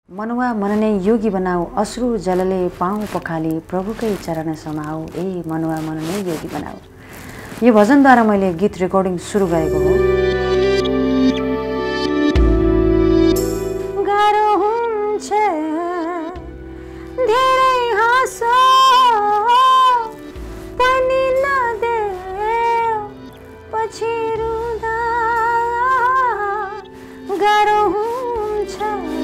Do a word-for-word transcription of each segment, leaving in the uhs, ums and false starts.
मनुवा मनने योगी बनाऊ अश्रु जलले पाऊ पखाली प्रभुकै चरण समाऊ ए मनुवा मनने योगी बनाऊ। यो भजनद्वारा मैले गीत रेकर्डिङ सुरु गरेको हो। गाह्रो हुन्छ धेरै हाँसो पनि नदेऊ पछि रुँदा गाह्रो हुन्छ।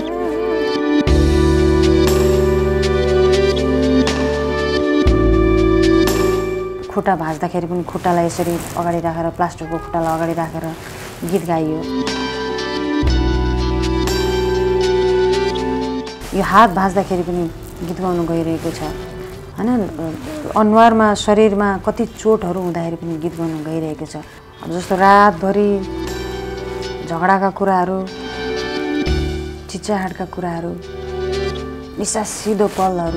खुट्टा भाँच्दाखेरि पनि खुट्टालाई यसरी अगाडि राखेर प्लास्टरको खुट्टालाई अगाडि राखेर गीत गाइयो। यो हात भाँच्दाखेरि पनि गीत गाउनु गइरहेको छ हैन। अनुहारमा शरीरमा कति चोटहरू हुँदाखेरि पनि गीत गाउनु गइरहेको छ। अब जस्तो रातभरि झगडाका कुराहरू, चिच्चाहाटका कुराहरू, निसासिदो पलहरू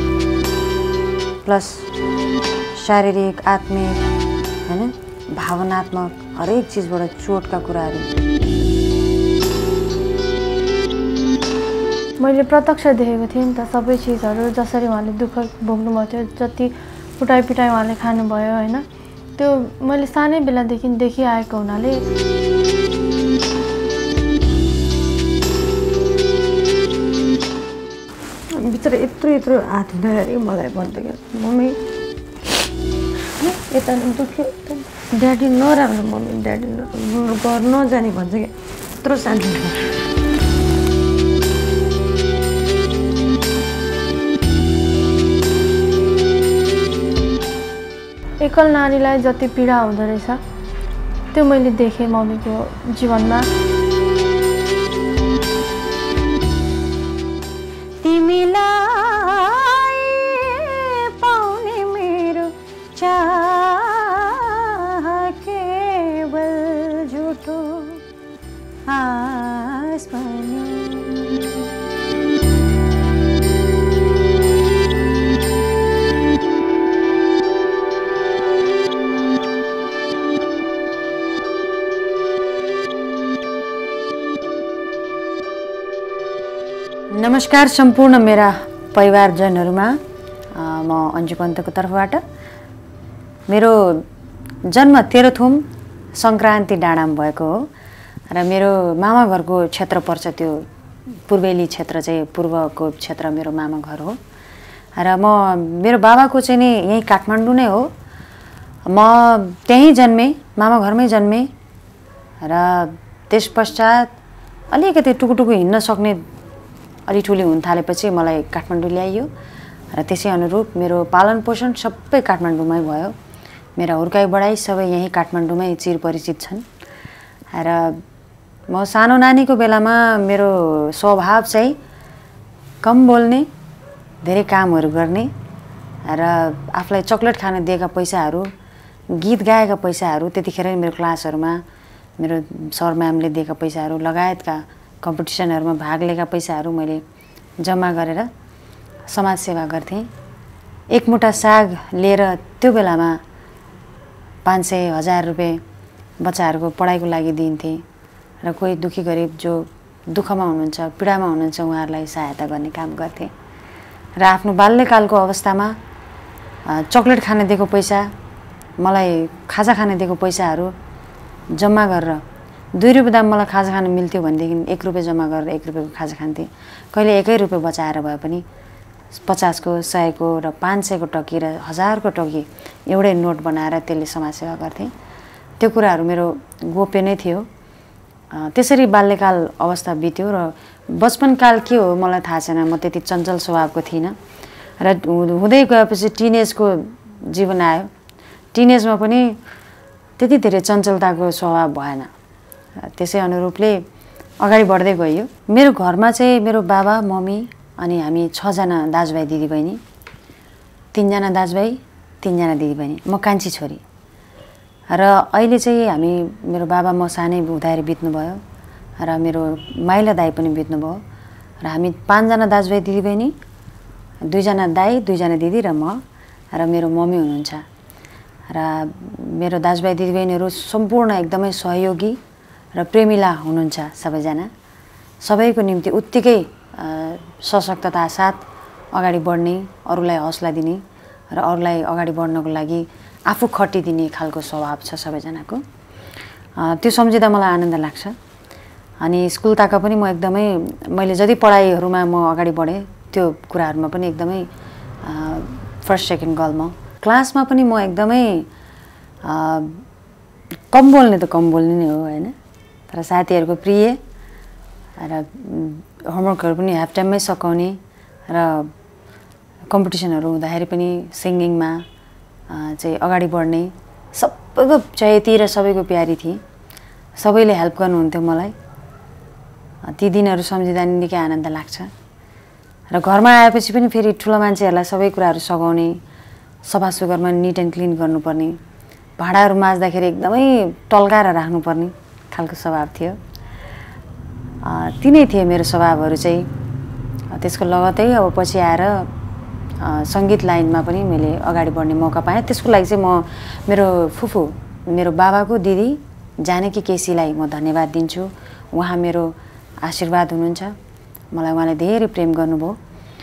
प्लस शारीरिक आत्मिक हैन भावनात्मक हरेक चीजबाट चोटका कुराहरू मैले प्रत्यक्ष देखेको थिएँ नि त। सबै चीजहरू जसरी उहाँले दुःख भोग्नु भएको थियो, जति कुटाइ पिटाइ उहाँले खानुभयो हैन, त्यो मैले सानै बेलादेखि देखिआएको हुनाले भित्र यत्रो यत्रो हात हुँदाखेरि मलाई भन्थ्यो कि मम्मी यता दुख्यो, ड्याडी नराम्रो, मम्मी ड्याडी घर नजाने भन्छ कि यत्रो शान्ति। एकल नारीलाई जति पीडा हुँदो रहेछ त्यो मैले देखेँ मम्मीको जीवनमा। तिमीलाई पाउने मेरो चाह केवल झुटो आस बन्यो। नमस्कार सम्पूर्ण मेरा परिवारजनहरूमा, म अन्जु पन्तको तर्फबाट। मेरो जन्म तेह्रथुम सङ्क्रान्ति डाँडामा भएको हो र मेरो मामा घरको क्षेत्र पर्छ, त्यो पूर्वेली क्षेत्र चाहिँ पूर्वको क्षेत्र मेरो मामा घर हो। र म मेरो बाबाको चाहिँ नि यहीँ काठमाडौँ नै हो। म त्यहीँ जन्मेँ, मामा घरमै जन्मेँ र त्यस पश्चात अलिकति टुकुटुकु हिँड्न सक्ने अलि ठुली हुन थालेपछि मलाई काठमाडौँ ल्याइयो र त्यसै अनुरूप मेरो पालन पोषण सबै काठमाडौँमै भयो। मेरा हुर्काइ बढाइ सबै यहीँ काठमाडौँमै चिर परिचित छन्। र म सानो नानीको बेलामा मेरो स्वभाव चाहिँ कम बोल्ने, धेरै कामहरू गर्ने र आफूलाई चक्लेट खान दिएका पैसाहरू, गीत गाएका पैसाहरू, त्यतिखेर मेरो क्लासहरूमा मेरो सर म्यामले दिएका पैसाहरू लगायतका कम्पिटिसनहरूमा भाग लिएका पैसाहरू मैले जम्मा गरेर समाजसेवा गर्थेँ। एक मुठा साग लिएर त्यो बेलामा पाँच सय हजार रुपियाँ बच्चाहरूको पढाइको लागि दिन्थेँ र कोही दुखी गरिब जो दुःखमा हुनुहुन्छ, पीडामा हुनुहुन्छ उहाँहरूलाई सहायता गर्ने काम गर्थेँ। र आफ्नो बाल्यकालको अवस्थामा चक्लेट खान दिएको पैसा, मलाई खाजा खान दिएको पैसाहरू जम्मा गरेर दुई रुपियाँ दाम मलाई खाजा खान मिल्थ्यो भनेदेखि एक रुपियाँ जम्मा गरेर एक रुपियाँको खाजा खान्थेँ। कहिले एकै रुपियाँ बचाएर भए पनि पचासको, सयको र पाँच सयको टकी र हजारको टकी एउटै नोट बनाएर त्यसले समाजसेवा गर्थेँ। त्यो कुराहरू मेरो गोप्य नै थियो। त्यसरी बाल्यकाल अवस्था बित्यो र बचपनकाल के हो मलाई थाहा छैन। म त्यति चञ्चल स्वभावको थिइनँ र हुँदै गएपछि टिनेजको जीवन आयो। टिनेजमा पनि त्यति धेरै चञ्चलताको स्वभाव भएन। त्यसै अनुरूपले अगाडि बढ्दै गइयो। मेरो घरमा चाहिँ मेरो बाबा, मम्मी अनि हामी छजना दाजुभाइ दिदीबहिनी, तिनजना दाजुभाइ, तिनजना दिदीबहिनी, म कान्छी छोरी। र अहिले चाहिँ हामी, मेरो बाबा म सानै हुँदाखेरि बित्नुभयो र मेरो माइला दाइ पनि बित्नुभयो र हामी पाँचजना दाजुभाइ दिदीबहिनी, दुईजना दाइ, दुईजना दिदी र म र मेरो मम्मी हुनुहुन्छ। र मेरो दाजुभाइ दिदीबहिनीहरू सम्पूर्ण एकदमै सहयोगी र प्रेमिला हुनुहुन्छ। सबैजना सबैको निम्ति उत्तिकै सशक्तता साथ अगाडि बढ्ने, अरूलाई हौसला दिने र अरूलाई अगाडि बढ्नको लागि आफू खटिदिने खालको स्वभाव छ सबैजनाको। त्यो सम्झिँदा मलाई आनन्द लाग्छ। अनि स्कुल ताका पनि म एकदमै मैले जति पढाइहरूमा म अगाडि बढेँ त्यो कुराहरूमा पनि एकदमै फर्स्ट सेकेन्ड गर्ल म। क्लासमा पनि म एकदमै कम बोल्ने त कम बोल्ने नै हो होइन, तर साथीहरूको प्रिय र होमवर्कहरू पनि हाफ टाइममै सकाउने र कम्पिटिसनहरू हुँदाखेरि पनि सिङ्गिङमा चाहिँ अगाडि बढ्ने, सबैको चहेती र सबैको प्यारी थिएँ। सबैले हेल्प गर्नुहुन्थ्यो मलाई। ती दिनहरू सम्झिँदा निकै आनन्द लाग्छ। र घरमा आएपछि पनि फेरि ठुलो मान्छेहरूलाई सबै कुराहरू सघाउने, सफा सुग्घरमा निट एन्ड क्लिन गर्नुपर्ने, भाँडाहरू माझ्दाखेरि एकदमै टल्काएर राख्नुपर्ने खालको स्वभाव थियो। तिनै थिए मेरो स्वभावहरू चाहिँ। त्यसको लगतै अब पछि आएर सङ्गीत लाइनमा पनि मैले अगाडि बढ्ने मौका पाएँ। त्यसको लागि चाहिँ म मेरो फुफू, मेरो बाबाको दिदी जानकी केसीलाई म धन्यवाद दिन्छु। उहाँ मेरो आशीर्वाद हुनुहुन्छ। मलाई उहाँले धेरै प्रेम गर्नुभयो।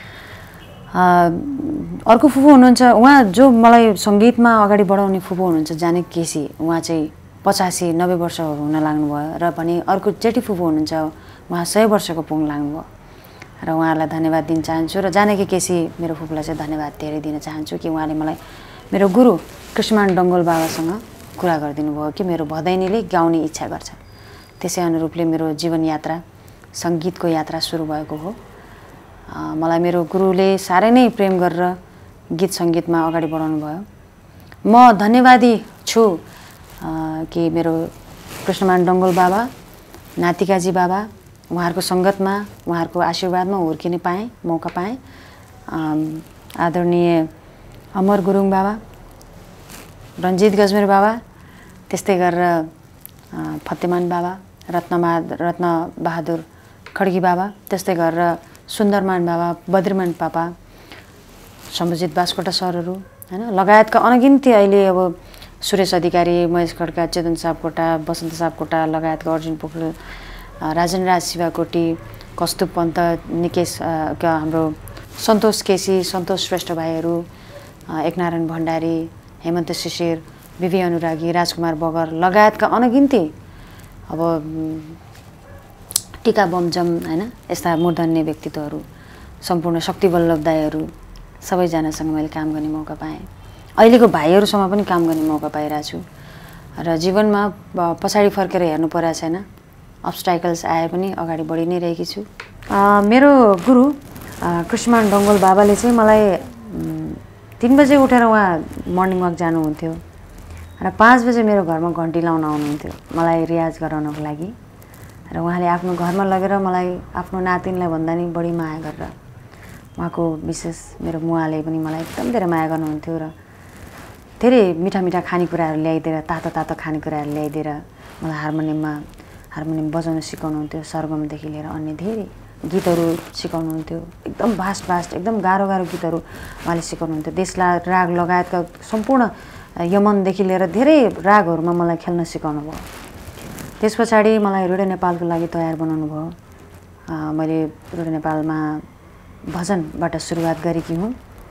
अर्को फुफू हुनुहुन्छ, उहाँ जो मलाई सङ्गीतमा अगाडि बढाउने फुफू हुनुहुन्छ जानकी केसी, उहाँ चाहिँ पचासी नब्बे वर्ष हुन लाग्नुभयो। र पनि अर्को जेठी फुफू हुनुहुन्छ, उहाँ सय वर्षको पुग्न लाग्नुभयो र उहाँलाई धन्यवाद दिन चाहन्छु। र जानकी केसी मेरो फुपूलाई चाहिँ धन्यवाद धेरै दिन चाहन्छु कि उहाँले मलाई मेरो गुरु कृष्णमान डङ्गोल बाबासँग कुरा गरिदिनु भयो कि मेरो भदैनीले गाउने इच्छा गर्छ। त्यसै अनुरूपले मेरो जीवन यात्रा, सङ्गीतको यात्रा सुरु भएको हो। मलाई मेरो गुरुले साह्रै नै प्रेम गरेर गीत सङ्गीतमा अगाडि बढाउनु भयो। म धन्यवादी छु कि मेरो कृष्णमान डङ्गोल बाबा, नातिकाजी बाबा, उहाँहरूको सङ्गतमा, उहाँहरूको आशीर्वादमा हुर्किने पाएँ, मौका पाएँ। आदरणीय अमर गुरुङ बाबा, रञ्जित गजमेर बाबा, त्यस्तै गरेर फतेमान बाबा, रत्नमा रत्नबहादुर खड्गी बाबा, त्यस्तै गरेर सुन्दरमान बाबा, बद्रीमान पापा, सम्भुजित बास्कोटा सरहरू होइन, लगायतका अनगिन्ती अहिले अब सुरेश अधिकारी, महेश खड्का, चेतन सापकोटा, बसन्त सापकोटा लगायतका अर्जुन पोखरेल, राजेन्द्र राज शिवाकोटी, कस्तुभ पन्त, निकेश हाम्रो सन्तोष केसी, सन्तोष श्रेष्ठ भाइहरू, एकनारायण भण्डारी, हेमन्त शिशिर, बिबी अनुरागी, राजकुमार बगर लगायतका अनगिन्ती अब टिका बमजम होइन, यस्ता मूर्धन्य व्यक्तित्वहरू, सम्पूर्ण शक्ति वल्लभ दाईहरू सबैजनासँग मैले काम गर्ने मौका पाएँ। अहिलेको भाइहरूसँग पनि काम गर्ने मौका पाइरहेको छु र जीवनमा पछाडि फर्केर हेर्नु परेको छैन। अब्स्टाइकल्स आए पनि अगाडि बढी नै रहेकी छु। मेरो गुरु कृष्णमान डङ्गोल बाबाले चाहिँ मलाई तिन बजे उठेर उहाँ मर्निङ वाक जानुहुन्थ्यो र पाँच बजे मेरो घरमा घन्टी लाउन आउनुहुन्थ्यो मलाई रियाज गराउनको लागि। र उहाँले आफ्नो घरमा लगेर मलाई आफ्नो नातिनलाई भन्दा नि बढी माया गरेर, उहाँको विशेष मेरो मुवाले पनि मलाई एकदम धेरै माया गर्नुहुन्थ्यो र धेरै मिठा मिठा खानेकुराहरू ल्याइदिएर, तातो तातो खानेकुराहरू ल्याइदिएर मलाई हार्मोनियममा हार्मोनियम बजाउन सिकाउनुहुन्थ्यो। सरगमदेखि लिएर अन्य धेरै गीतहरू सिकाउनुहुन्थ्यो। एकदम भास्ट भास्ट एकदम गाह्रो गाह्रो गीतहरू उहाँले सिकाउनुहुन्थ्यो। देशला राग लगायतका सम्पूर्ण यमनदेखि लिएर धेरै रागहरूमा मलाई खेल्न सिकाउनु भयो। त्यस पछाडि मलाई रेडियो नेपालको लागि तयार बनाउनु भयो। मैले रेडियो नेपालमा भजनबाट सुरुवात गरेकी हुँ।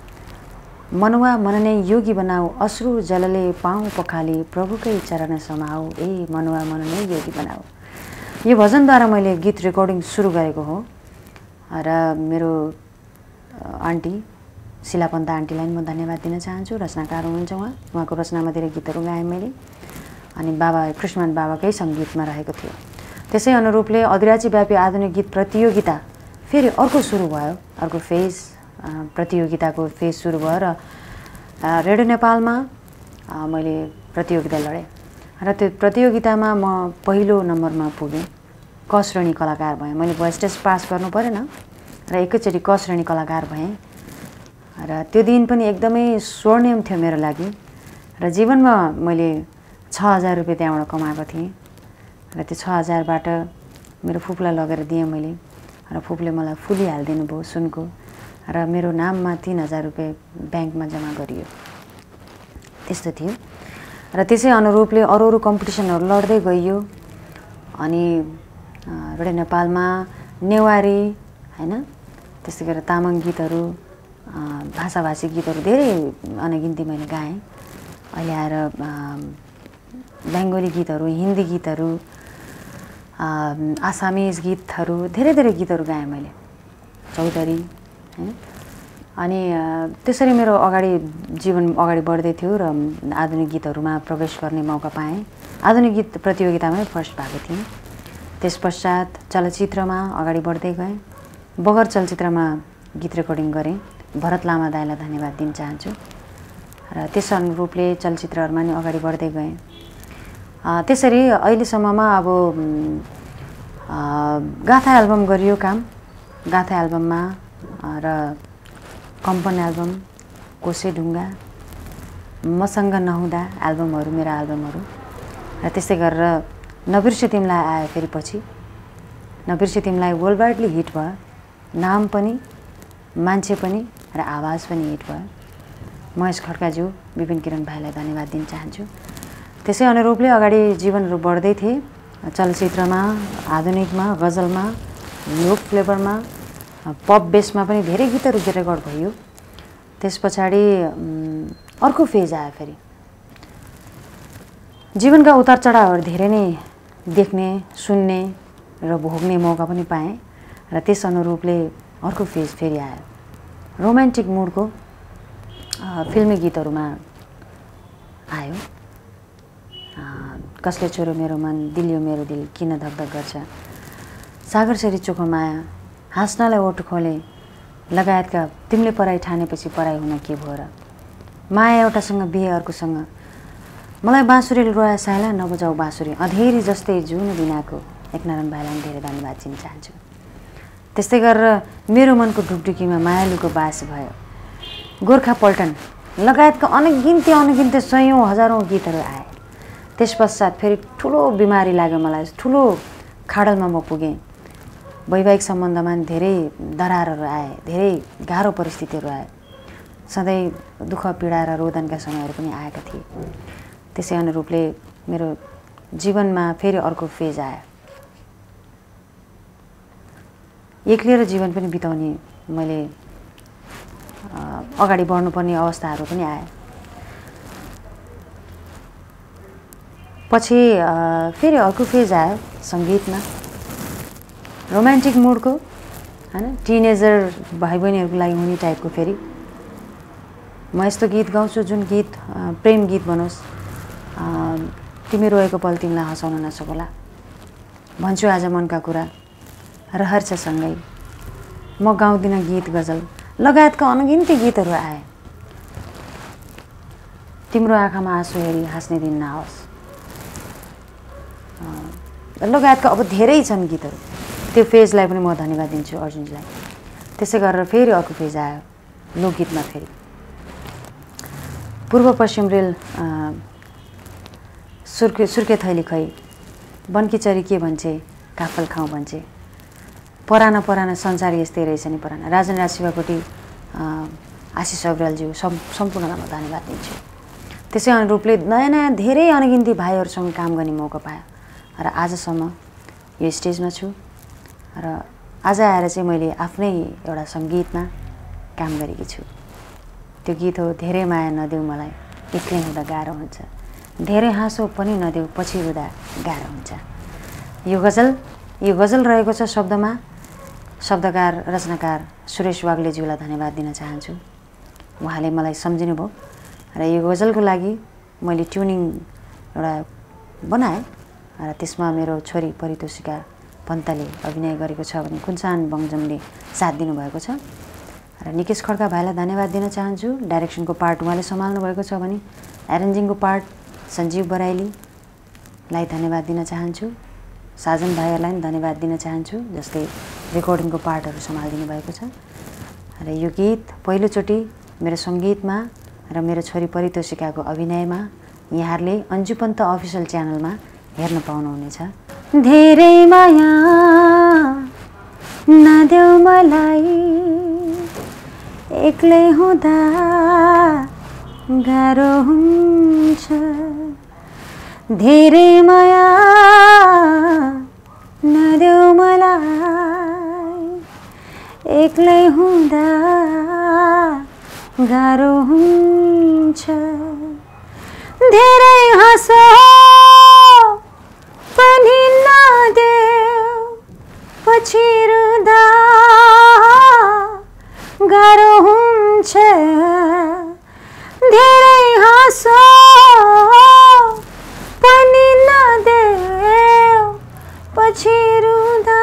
मनुवा मनने योगी बनाऊ, अश्रु जलले पाऊँ पखाली, प्रभुकै चरण समाऊ, ए मनुवा मनने योगी बनाऊ। यो भजनद्वारा मैले गीत रेकर्डिङ सुरु गरेको हो र मेरो आन्टी शिला पन्त आन्टीलाई म धन्यवाद दिन चाहन्छु। रचनाकार हुनुहुन्छ उहाँ, उहाँको रचनामा धेरै गीतहरू गाएँ मैले। अनि बाबा कृष्णमान बाबाकै सङ्गीतमा रहेको थियो। त्यसै अनुरूपले अधिराज्य व्यापी आधुनिक गीत प्रतियोगिता फेरि अर्को सुरु भयो, अर्को फेज प्रतियोगिताको फेज सुरु भयो र रेडियो नेपालमा मैले प्रतियोगिता लडेँ र त्यो प्रतियोगितामा म पहिलो नम्बरमा पुगेँ। क श्रेणी कलाकार भएँ। मैले भोइस टेस्ट पास गर्नु परेन र एकैचोटि क श्रेणी कलाकार भएँ र त्यो दिन पनि एकदमै स्वर्णिम थियो मेरो लागि। र जीवनमा मैले छ हजार रुपियाँ त्यहाँबाट कमाएको थिएँ र त्यो छ हजारबाट मेरो फुपूलाई लगेर दिएँ मैले र फुपूले मलाई फुली हालिदिनु भयो सुनको र मेरो नाममा तीन हजार रुपियाँ ब्याङ्कमा जम्मा गरियो। त्यस्तो थियो र त्यसै अनुरूपले अरू अरू कम्पिटिसनहरू लड्दै गइयो। अनि रेडियो नेपालमा नेवारी हैन। त्यस्तै गरेर तामाङ गीतहरू, भाषाभाषी गीतहरू धेरै अनगिन्ती मैले गाएँ। अहिले आएर बेङ्गोली गीतहरू, हिन्दी गीतहरू, आसामिज गीतहरू, धेरै धेरै गीतहरू गाएँ मैले, चौधरी हैन। अनि त्यसरी मेरो अगाडि जीवन अगाडि बढ्दै थियो र आधुनिक गीतहरूमा प्रवेश गर्ने मौका पाएँ। आधुनिक गीत प्रतियोगितामै फर्स्ट भएको थिएँ। त्यस पश्चात चलचित्रमा अगाडि बढ्दै गएँ। बगर चलचित्रमा गीत रेकर्डिङ गरेँ। भरत लामा दाइलाई धन्यवाद दिन चाहन्छु। र त्यस अनुरूपले चलचित्रहरूमा नि अगाडि बढ्दै गएँ। त्यसरी अहिलेसम्ममा अब गाथा एल्बम गरियो काम। गाथा एल्बममा र कम्पन एल्बम, कोसे ढुङ्गा, मसँग नहुँदा एल्बमहरू, मेरा एल्बमहरू। र त्यस्तै गरेर नबिर्से तिमीलाई आयो फेरि पछि। नबिर्से तिमीलाई वर्ल्ड वाइडली हिट भयो। नाम पनि, मान्छे पनि र आवाज पनि हिट भयो। महेश खड्काज्यू, विपिन किरण भाइलाई धन्यवाद दिन चाहन्छु। त्यसै अनुरूपले अगाडि जीवनहरू बढ्दै थिए। चलचित्रमा, आधुनिकमा, गजलमा, लोक फ्लेभरमा, पप बेसमा पनि धेरै गीतहरू रेकर्ड भयो। त्यस पछाडि अर्को फेज आयो फेरि। जीवनका उतार चढावहरू धेरै नै देख्ने, सुन्ने र भोग्ने मौका पनि पाएँ। र त्यस अनुरूपले अर्को फेज फेरि आयो। रोमान्टिक मुडको फिल्मी गीतहरूमा आयो। कसले चोर्यो मेरो मन, दिलियो मेरो दिल, किन धकधक गर्छ, सागर सरी चोखो माया, हाँस्नलाई ओठ खोले लगायतका तिमीले पराई ठानेपछि पराई हुन के भयो र, माया एउटासँग बिहे अर्कोसँग, मलाई बाँसुरीले रोया साइला नबजाऊ बाँसुरी, अँधेरी जस्तै जुन बिनाको एकनारायण भाइलाई धेरै धन्यवाद दिन चाहन्छु। त्यस्तै गरेर मेरो मनको ढुकढुकीमा मायालुको बास भयो, गोर्खा पल्टन लगायतका अनगिन्ती अनगिन्ती सयौँ हजारौँ गीतहरू आए। त्यस पश्चात फेरि ठुलो बिमारी लाग्यो मलाई, ठुलो खाडलमा म पुगेँ। वैवाहिक सम्बन्धमा धेरै दरारहरू आए, धेरै गाह्रो परिस्थितिहरू आए। सधैँ दुःख पीडा र रोदनका समयहरू पनि आएका थिए। त्यसै अनुरूपले मेरो जीवनमा फेरि अर्को फेज आयो। एक्लिएर जीवन पनि बिताउने मैले अगाडि बढ्नुपर्ने अवस्थाहरू पनि आए। पछि फेरि अर्को फेज आयो सङ्गीतमा, रोमान्टिक मुडको हैन, टिनेजर भाइ बहिनीहरूको लागि हुने टाइपको। फेरि म यस्तो गीत गाउँछु जुन गीत प्रेम गीत बनोस्, तिमी रोएको पल तिमीलाई हँसाउन नसकोला, भन्छु आज मनका कुरा, रहर छ सँगै, म गाउँदिनँ गीत गजल लगायतका अनगिन्ती गीतहरू आए। तिम्रो आँखामा आँसु हेरी हाँस्ने दिन नआओस् लगायतका अब धेरै छन् गीतहरू। त्यो फेजलाई पनि म धन्यवाद दिन्छु अर्जुनजीलाई। त्यसै गरेर फेरि अर्को फेज आयो लोकगीतमा। फेरि पूर्व पश्चिम रेल, सुर्के सुर्के थैली खै, बनकी चरी के भन्छे, काफल खाउँ भन्छे, पराना पराना संसार यस्तै रहेछ नि पराना, राजन राज शिवकोटी, आशिष अग्रवालज्यू सम् सम्पूर्णलाई म धन्यवाद दिन्छु। त्यसै अनुरूपले नयाँ नयाँ धेरै अनगिन्ती भाइहरूसँग काम गर्ने मौका पायो र आजसम्म यो स्टेजमा छु। र आज आएर चाहिँ मैले आफ्नै एउटा सङ्गीतमा काम गरेकी छु। त्यो गीत हो धेरै माया नदेऊ मलाई, एक्लै हुँदा गाह्रो हुन्छ, धेरै हाँसो पनि नदेऊ पछि रुँदा गाह्रो हुन्छ। यो गजल यो गजल रहेको छ शब्दमा शब्दकार रचनाकार सुरेश वाग्लेज्यूलाई धन्यवाद दिन चाहन्छु। उहाँले मलाई सम्झिनु भयो र यो गजलको लागि मैले ट्युनिङ एउटा बनाएँ र त्यसमा मेरो छोरी परितोषिका पन्तले अभिनय गरेको छ भने कुञ्चान बङजमले साथ दिनुभएको छ। र निकेश खड्का भाइलाई धन्यवाद दिन चाहन्छु। डाइरेक्सनको पार्ट उहाँले सम्हाल्नु भएको छ भने एरेन्जिङको पार्ट सञ्जीव बराइलीलाई धन्यवाद दिन चाहन्छु। साजन भाइहरूलाई पनि धन्यवाद दिन चाहन्छु जसले रेकर्डिङको पार्टहरू सम्हालिदिनु भएको छ। र यो गीत पहिलोचोटि मेरो सङ्गीतमा र मेरो छोरी परितोषिकाको अभिनयमा यहाँहरूले अन्जु पन्त अफिसियल च्यानलमा हेर्न पाउनुहुनेछ। धेरै माया नदेऊ मलाई, एक्लै हुँदा गाह्रो हुन्छ, धेरै माया नदेऊ मलाई, एक्लै हुँदा गाह्रो हुन्छ धेरै हाँसो पनि नदेऊ पछि रुँदा गाह्रो हुन्छ धेरै हाँसो पनि नदेऊ पछि रुँदा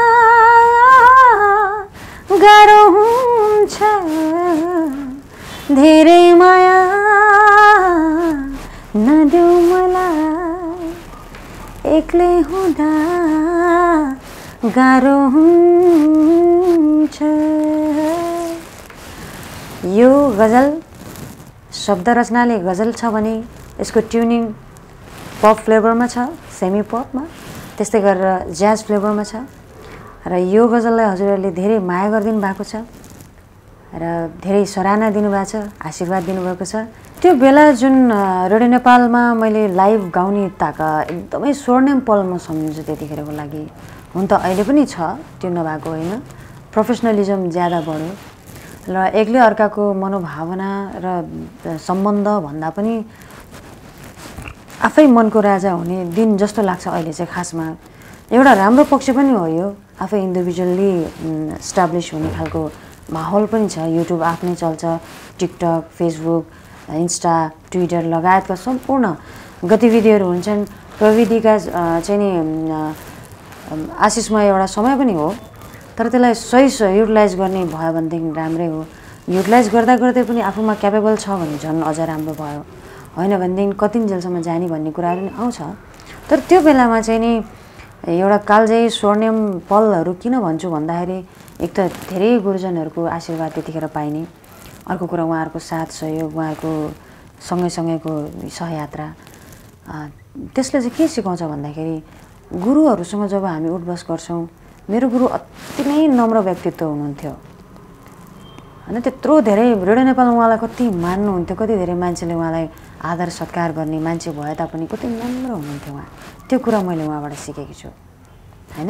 गाह्रो हुन्छ धेरै माया नदेऊ मलाई एक्लै हुँदा गाह्रो हुन्छ। यो गजल शब्द रचनाले गजल छ भने यसको ट्युनिङ पप फ्लेभरमा छ, सेमी पपमा, त्यस्तै गरेर ज्याज फ्लेभरमा छ र यो गजललाई हजुरहरूले धेरै माया गरिदिनु भएको छ र धेरै सराहना दिनुभएको छ, आशीर्वाद दिनुभएको छ। त्यो बेला जुन रेडियो नेपालमा मैले लाइभ गाउने ताका एकदमै स्वर्णिम पल म सम्झिन्छु त्यतिखेरको लागि। हुन त अहिले पनि छ, त्यो नभएको होइन, प्रोफेसनलिजम ज्यादा बढ्यो र एक्लै अर्काको मनोभावना र सम्बन्ध भन्दा पनि आफै मनको राजा हुने दिन जस्तो लाग्छ अहिले चाहिँ। खासमा एउटा राम्रो पक्ष पनि हो यो, आफै इन्डिभिजुअल्ली इस्टाब्लिस हुने खालको माहौल पनि छ। युट्युब आफ्नै चल्छ, टिकटक, फेसबुक, इन्स्टा, ट्विटर लगायतका सम्पूर्ण गतिविधिहरू हुन्छन्। प्रविधिका चाहिँ नि आशिषमा एउटा समय पनि हो, तर त्यसलाई सही युटिलाइज गर्ने भयो भनेदेखि राम्रै हो। युटिलाइज गर्दा गर्दै पनि आफूमा क्यापेबल छ भने झन् अझ राम्रो भयो, होइन भनेदेखि कतिन्जेलसम्म जाने भन्ने कुराहरू पनि आउँछ। तर त्यो बेलामा चाहिँ नि एउटा कालजयी स्वर्णिम पलहरू किन भन्छु भन्दाखेरि एक त धेरै गुरुजनहरूको आशीर्वाद त्यतिखेर पाइने, अर्को कुरा उहाँहरूको साथ सहयोग, उहाँहरूको सँगैसँगैको सहयात्रा। त्यसले चाहिँ के सिकाउँछ भन्दाखेरि गुरुहरूसँग जब हामी उठबस गर्छौँ, मेरो गुरु अति नै नम्र व्यक्तित्व हुनुहुन्थ्यो होइन, त्यत्रो धेरै रेडियो नेपालमा उहाँलाई कति मान्नुहुन्थ्यो, कति धेरै मान्छेले उहाँलाई आदर सत्कार गर्ने मान्छे भए तापनि कति नम्र हुनुहुन्थ्यो उहाँ। त्यो कुरा मैले उहाँबाट सिकेकी छु होइन।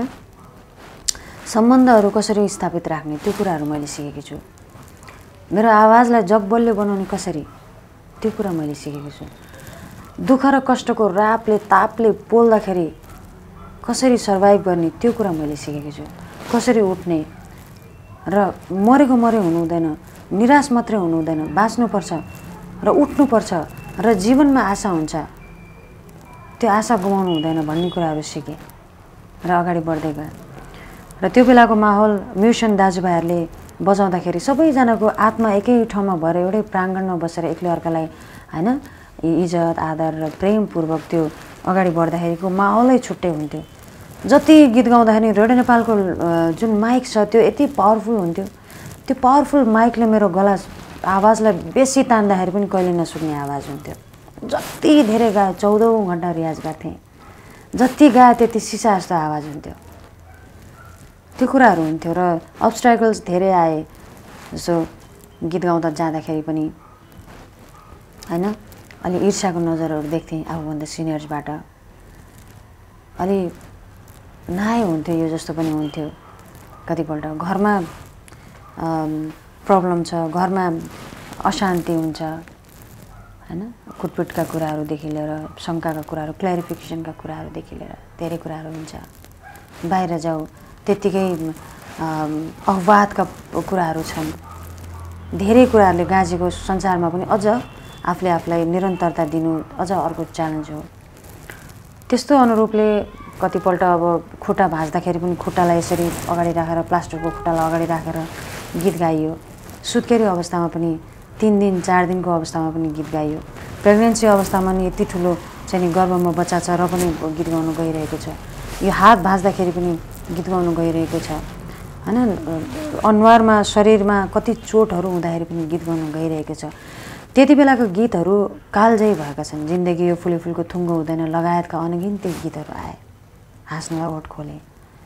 सम्बन्धहरू कसरी स्थापित राख्ने त्यो कुराहरू मैले सिकेकी छु। मेरो आवाजलाई जगबल्य बनाउने कसरी त्यो कुरा मैले सिकेकी छु। दुःख र कष्टको रापले तापले पोल्दाखेरि कसरी सर्भाइभ गर्ने त्यो कुरा मैले सिकेकी छु। कसरी उठ्ने र मरेको मरे हुनु हुँदैन, निराश मात्रै हुनु हुँदैन, बाँच्नुपर्छ र उठ्नुपर्छ र जीवनमा आशा हुन्छ, त्यो आशा गुमाउनु हुँदैन भन्ने कुराहरू सिकेँ र अगाडि बढ्दै गएँ। र त्यो बेलाको माहौल म्युजिसियन दाजुभाइहरूले बजाउँदाखेरि सबैजनाको आत्मा एकै ठाउँमा भएर एउटै प्राङ्गणमा बसेर एक्लै अर्कालाई होइन इज्जत आदर र प्रेमपूर्वक त्यो अगाडि बढ्दाखेरिको माहौलै छुट्टै हुन्थ्यो। जति गीत गाउँदाखेरि रेडियो नेपालको जुन माइक छ त्यो यति पावरफुल हुन्थ्यो, त्यो पावरफुल माइकले मेरो गला आवाजलाई बेसी तान्दाखेरि पनि कहिले नसुक्ने आवाज हुन्थ्यो। जति धेरै गाए चौधौँ घन्टा रियाज गर्थेँ, जति गाए त्यति सिसा जस्तो आवाज हुन्थ्यो। त्यो कुराहरू हुन्थ्यो र अब्स्ट्याकल्स धेरै आए, जस्तो गीत गाउँदा जाँदाखेरि पनि होइन अलि ईर्ष्याको नजरहरू देख्थेँ आफूभन्दा सिनियर्सबाट, अलि नाय हुन्थ्यो यो जस्तो पनि हुन्थ्यो। कतिपल्ट घरमा प्रब्लम छ, घरमा अशान्ति हुन्छ होइन, कुटपिटका कुराहरूदेखि लिएर शङ्काका कुराहरू, क्ल्यारिफिकेसनका कुराहरूदेखि लिएर धेरै कुराहरू हुन्छ। बाहिर जाऊ त्यत्तिकै अववादका कुराहरू छन्, धेरै कुराहरूले गाँजेको संसारमा पनि अझ आफूले आफूलाई निरन्तरता दिनु अझ अर्को च्यालेन्ज हो। त्यस्तो अनुरूपले कतिपल्ट अब खुट्टा भाँच्दाखेरि पनि खुट्टालाई यसरी अगाडि राखेर, प्लास्टिकको खुट्टालाई अगाडि राखेर गीत गाइयो। सुत्केरी अवस्थामा पनि तिन दिन चार दिनको अवस्थामा पनि गीत गाइयो। प्रेग्नेन्सी अवस्थामा नि यति ठुलो चाहिँ नि गर्भमा बच्चा छ र पनि गीत गाउनु गइरहेको छ। यो हात भाँच्दाखेरि पनि गीत गाउनु गइरहेको छ होइन। अनुहारमा शरीरमा कति चोटहरू हुँदाखेरि पनि गीत गाउनु गइरहेको छ। त्यति बेलाको गीतहरू कालजयी भएका छन्। जिन्दगी यो फुले फुलको थुङ्गो हुँदैन लगायतका अनगिन्ती गीतहरू आए। हाँस्नुलाई ओठ खोले,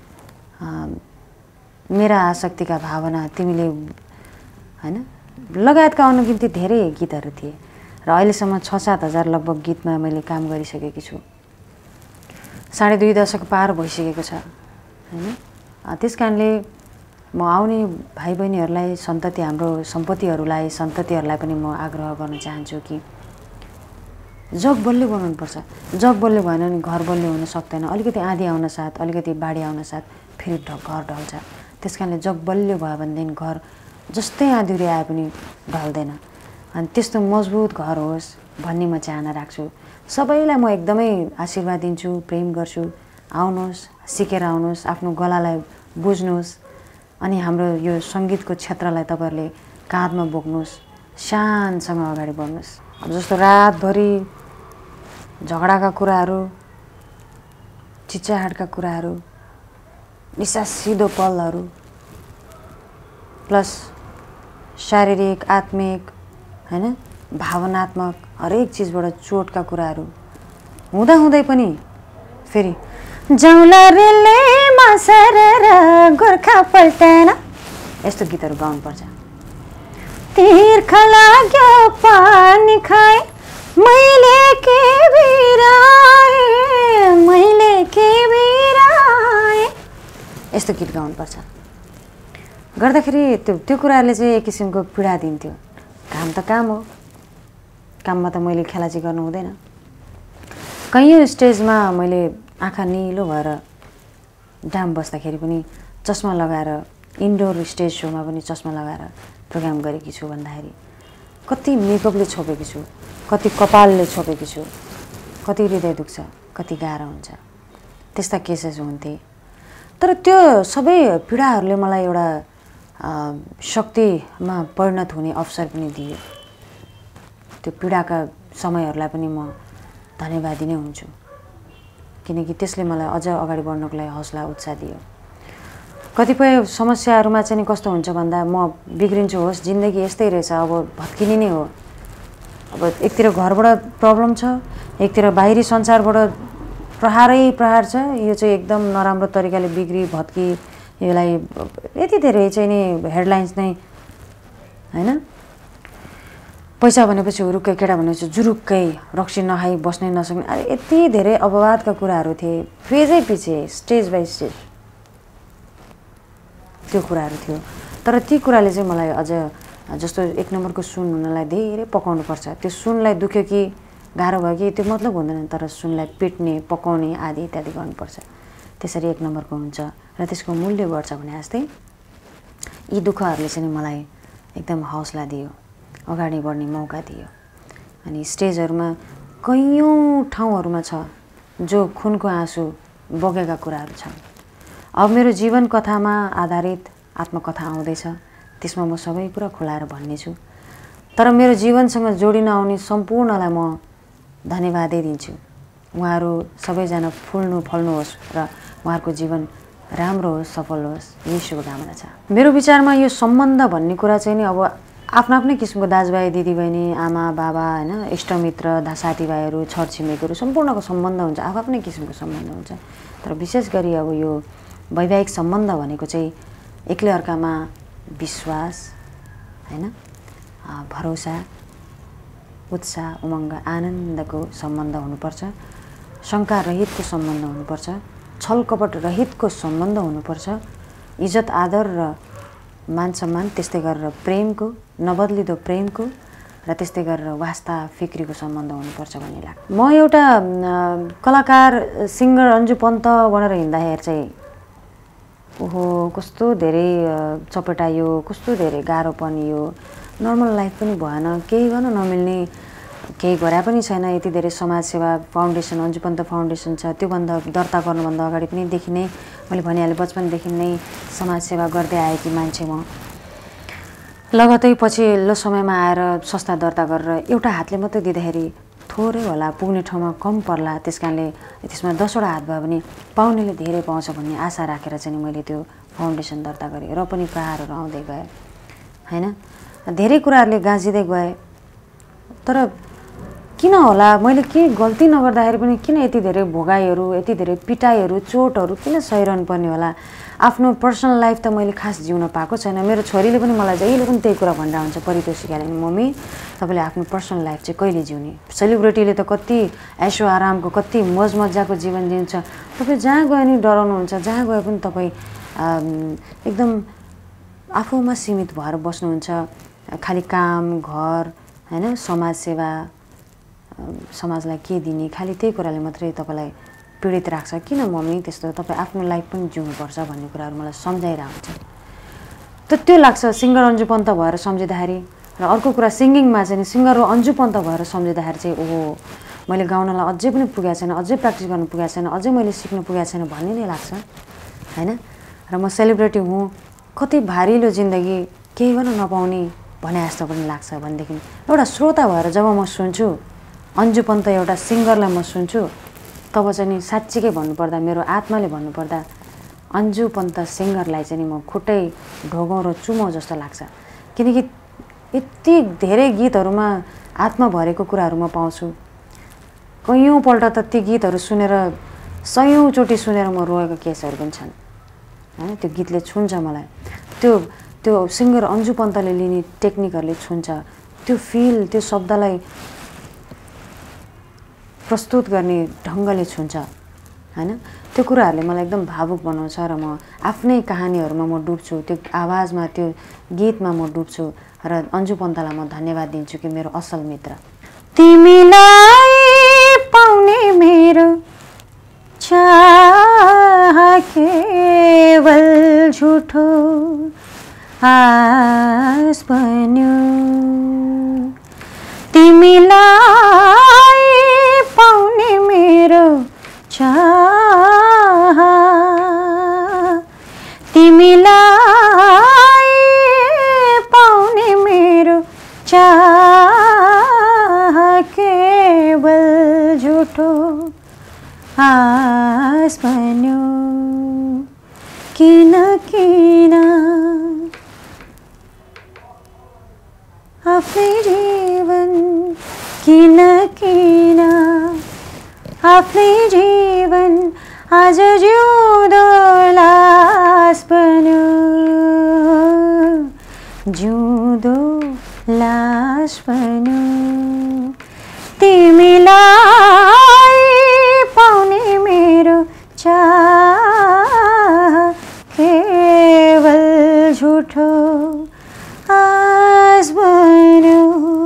मेरा आसक्तिका भावना, तिमीले होइन लगायतका अनगिन्ती धेरै गीतहरू थिए र अहिलेसम्म छ सात हजार लगभग गीतमा मैले काम गरिसकेकी छु। साढे दुई दशक पार भइसकेको छ होइन। त्यस कारणले म आउने भाइ बहिनीहरूलाई सन्तति हाम्रो सम्पत्तिहरूलाई सन्ततिहरूलाई पनि म आग्रह गर्न चाहन्छु कि जग बलियो बनाउनुपर्छ। जग बलियो भएन भने घर बलियो हुन सक्दैन। अलिकति आँधी आउन साथ अलिकति बाढी आउन साथ फेरि घर ढल्छ। त्यस कारणले जग बलियो भयो भनेदेखि घर जस्तै आँधीउरी आए पनि ढल्दैन। अनि त्यस्तो मजबुत घर होस् भन्ने म चाहना राख्छु। सबैलाई म एकदमै आशीर्वाद दिन्छु, प्रेम गर्छु। आउनुहोस्, सिकेर आउनुहोस्, आफ्नो गलालाई बुझ्नुहोस् अनि हाम्रो यो सङ्गीतको क्षेत्रलाई तपाईँहरूले काँधमा बोक्नुहोस्, शानसँग अगाडि बढ्नुहोस्। अब जस्तो रातभरि झगडाका कुराहरू, चिच्चाहाटका कुराहरू, निसासिदो पलहरू प्लस शारीरिक आत्मिक हैन भावनात्मक हरेक चिजबाट चोटका कुराहरू हुँदाहुँदै पनि फेरि जाउँला रेलमा सरर गोर्खा पल्टेन यस्तो गीतहरू गाउनुपर्छ। तिर्खा लाग्यो पानी खाए मैले के बिराए मैले के बिराए यस्तो गीत गाउनुपर्छ। गर्दाखेरि त्यो त्यो कुराहरूले चाहिँ एक किसिमको पीडा दिन्थ्यो। काम त काम हो, काममा त मैले खेलाची गर्नु हुँदैन। कैयौँ स्टेजमा मैले आँखा निलो भएर डाम बस्दाखेरि पनि चस्मा लगाएर इन्डोर स्टेज सोमा पनि चस्मा लगाएर प्रोग्राम गरेकी छु भन्दाखेरि कति मेकअपले छोपेकी छु, कति कपालले छोपेकी छु, कति हृदय दुख्छ, कति गाह्रो हुन्छ, त्यस्ता केसेस हुन्थे। तर त्यो सबै पीडाहरूले मलाई एउटा शक्तिमा परिणत हुने अवसर पनि दियो। त्यो पीडाका समयहरूलाई पनि म धन्यवादी नै हुन्छु किनकि त्यसले मलाई अझ अगाडि बढ्नको लागि हौसला उत्साह दियो। कतिपय समस्याहरूमा चाहिँ कस्तो हुन्छ भन्दा म बिग्रिन्छु, होस् जिन्दगी यस्तै रहेछ, अब भत्किने नै हो। अब एकतिर घरबाट प्रब्लम छ, एकतिर बाहिरी संसारबाट प्रहारै प्रहार छ। यो चाहिँ एकदम नराम्रो तरिकाले बिग्री भत्की यसलाई यति धेरै चाहिँ नि हेडलाइन्स नै हैन। पैसा भनेपछि हुरुक्कै, केटा भनेपछि जुरुक्कै, रक्सी नखाई बस्नै नसक्ने, अरे यति धेरै अपवादका कुराहरू थिए फेजै पछि स्टेज बाई स्टेज त्यो कुराहरू थियो। तर ती कुराले चाहिँ मलाई अझ जस्तो एक नम्बरको सुन हुनलाई धेरै पकाउनु पर्छ। त्यो सुनलाई दुख्यो कि गाह्रो भयो कि त्यो मतलब हुँदैन, तर सुनलाई पिट्ने पकाउने आदि इत्यादि गर्नुपर्छ। त्यसरी एक नम्बरको हुन्छ र त्यसको मूल्य बढ्छ भने जस्तै यी दुःखहरूले चाहिँ मलाई एकदम हौसला दियो, अगाडि बढ्ने मौका दियो। अनि स्टेजहरूमा कैयौँ ठाउँहरूमा छ जो खुनको आँसु बगेका कुराहरू छन्। अब मेरो जीवन कथामा आधारित आत्मकथा आउँदैछ, त्यसमा म सबै कुरा खुलाएर भन्नेछु। तर मेरो जीवनसँग जोडिन आउने सम्पूर्णलाई म धन्यवादै दिन्छु। उहाँहरू सबैजना फुल्नु फल्नुहोस् र उहाँहरूको जीवन राम्रो होस्, सफल होस्, यही शुभकामना छ। मेरो विचारमा यो सम्बन्ध भन्ने कुरा चाहिँ नि अब आफ्नो आफ्नै किसिमको दाजुभाइ दिदीबहिनी, आमा बाबा हैन, इष्टमित्र, साथीभाइहरू, छरछिमेकीहरू सम्पूर्णको सम्बन्ध हुन्छ, आफ्नो आफ्नै किसिमको सम्बन्ध हुन्छ। तर विशेष गरी अब यो वैवाहिक सम्बन्ध भनेको चाहिँ एक्लै अर्कामा विश्वास हैन, भरोसा, उत्साह, उमङ्ग, आनन्दको सम्बन्ध हुनुपर्छ। शङ्का रहितको सम्बन्ध हुनुपर्छ, छलकपट रहितको सम्बन्ध हुनुपर्छ, इज्जत आदर र मान सम्मान, त्यस्तै गरेर प्रेमको, नबदलिदो प्रेमको र त्यस्तै गरेर वास्ता फिक्रीको सम्बन्ध हुनुपर्छ भन्ने लाग्छ। म एउटा कलाकार सिङ्गर अन्जु पन्त भनेर हिँड्दाखेरि चाहिँ ओहो कस्तो धेरै चपेटायो, कस्तो धेरै गाह्रो पर्नियो, नर्मल लाइफ पनि भएन, केही गर्न नमिल्ने, केही गरे पनि छैन। यति धेरै समाजसेवा फाउन्डेसन, अन्जु पन्त फाउन्डेसन छ, त्योभन्दा दर्ता गर्नुभन्दा अगाडि पनि देखि नै मैले भनिहालेँ, बचपनदेखि नै समाजसेवा गर्दै आएकी मान्छे म। लगतै पछि लो समयमा आएर संस्था दर्ता गरेर एउटा हातले मात्रै दिँदाखेरि थोरै होला, पुग्ने ठाउँमा कम पर्ला, त्यस कारणले त्यसमा दसवटा हात भयो भने पाउनेले धेरै पाउँछ भन्ने आशा राखेर चाहिँ मैले त्यो फाउन्डेसन दर्ता गरेँ र पनि प्रहारहरू आउँदै गए हैन। धेरै कुराहरूले गाँजिँदै गए। तर किन होला, मैले के गल्ती नगर्दाखेरि पनि किन यति धेरै भोगाइहरू, यति धेरै पिटाइहरू, चोटहरू किन सहिरहनु पर्ने होला? आफ्नो पर्सनल लाइफ त मैले खास जिउन पाएको छैन। मेरो छोरीले पनि मलाई जहिले पनि त्यही कुरा भनिरहेको हुन्छ, परितोषिकाले नि, मम्मी तपाईँले आफ्नो पर्सनल लाइफ चाहिँ कहिले जिउने? सेलिब्रिटीले त कति ऐसो आरामको, कति मज मजाको जीवन जिन्छ, तपाईँ जहाँ गए नि डराउनुहुन्छ, जहाँ गए पनि तपाईँ एकदम आफूमा सीमित भएर बस्नुहुन्छ, खालि काम, घर, हैन, समाजसेवा, समाजलाई के दिने, खालि त्यही कुराले मात्रै तपाईँलाई पीडित राख्छ। किन मम्मी त्यस्तो, तपाईँ आफ्नो लाइफ पनि जिउनुपर्छ भन्ने कुराहरू मलाई सम्झाइरहेको हुन्छ। त त्यो लाग्छ सिङ्गर अन्जु पन्त भएर सम्झिँदाखेरि। र अर्को कुरा सिङ्गिङमा चाहिँ सिङ्गर अन्जु पन्त भएर सम्झिँदाखेरि चाहिँ ओहो मैले गाउनलाई अझै पनि पुगेको छैन, अझै प्र्याक्टिस गर्नु पुगेको छैन, अझै मैले सिक्नु पुगेको छैन भन्ने नै लाग्छ हैन। र म सेलिब्रिटी हुँ, कति भारिलो जिन्दगी, केही गर्न नपाउने भने जस्तो पनि लाग्छ भनेदेखि एउटा श्रोता भएर जब म सुन्छु अन्जु पन्त एउटा सिङ्गरलाई म सुन्छु, तब चाहिँ नि साँच्चीकै भन्नुपर्दा मेरो आत्माले भन्नुपर्दा अन्जु पन्त सिङ्गरलाई चाहिँ नि म खुट्टै ढोगौँ र चुमौँ जस्तो लाग्छ। किनकि यति धेरै गीतहरूमा आत्मा भरेको कुराहरू म पाउँछु। कैयौँपल्ट त ती गीतहरू सुनेर सयौँचोटि सुनेर म रोएको केसहरू पनि छन् हैन। त्यो गीतले छुन्छ मलाई, त्यो त्यो सिङ्गर अन्जु पन्तले लिने टेक्निकहरूले छुन्छ, त्यो फिल, त्यो शब्दलाई प्रस्तुत गर्ने ढङ्गले छुन्छ हैन। त्यो कुराहरूले मलाई एकदम भावुक बनाउँछ र म आफ्नै कहानीहरूमा म डुब्छु, त्यो आवाजमा, त्यो गीतमा म डुब्छु। र अन्जु पन्तलाई म धन्यवाद दिन्छु कि मेरो असल मित्र। तिमीलाई पाउने मेरो चाह केवल झुठो आस बन्यो, तिमीलाई पाउने मेरो चाह, तिमीलाई पाउने मेरो चाह केवल झुठो आस बन्यो। किन किन आफ्नै जीवन, किन किन आफ्नै जीवन आज जिउँदो लास बन्यो, जिउँदो लास बन्यो। तिमीलाई पाउने मेरो चाह केवल झुठो आस बन्यो।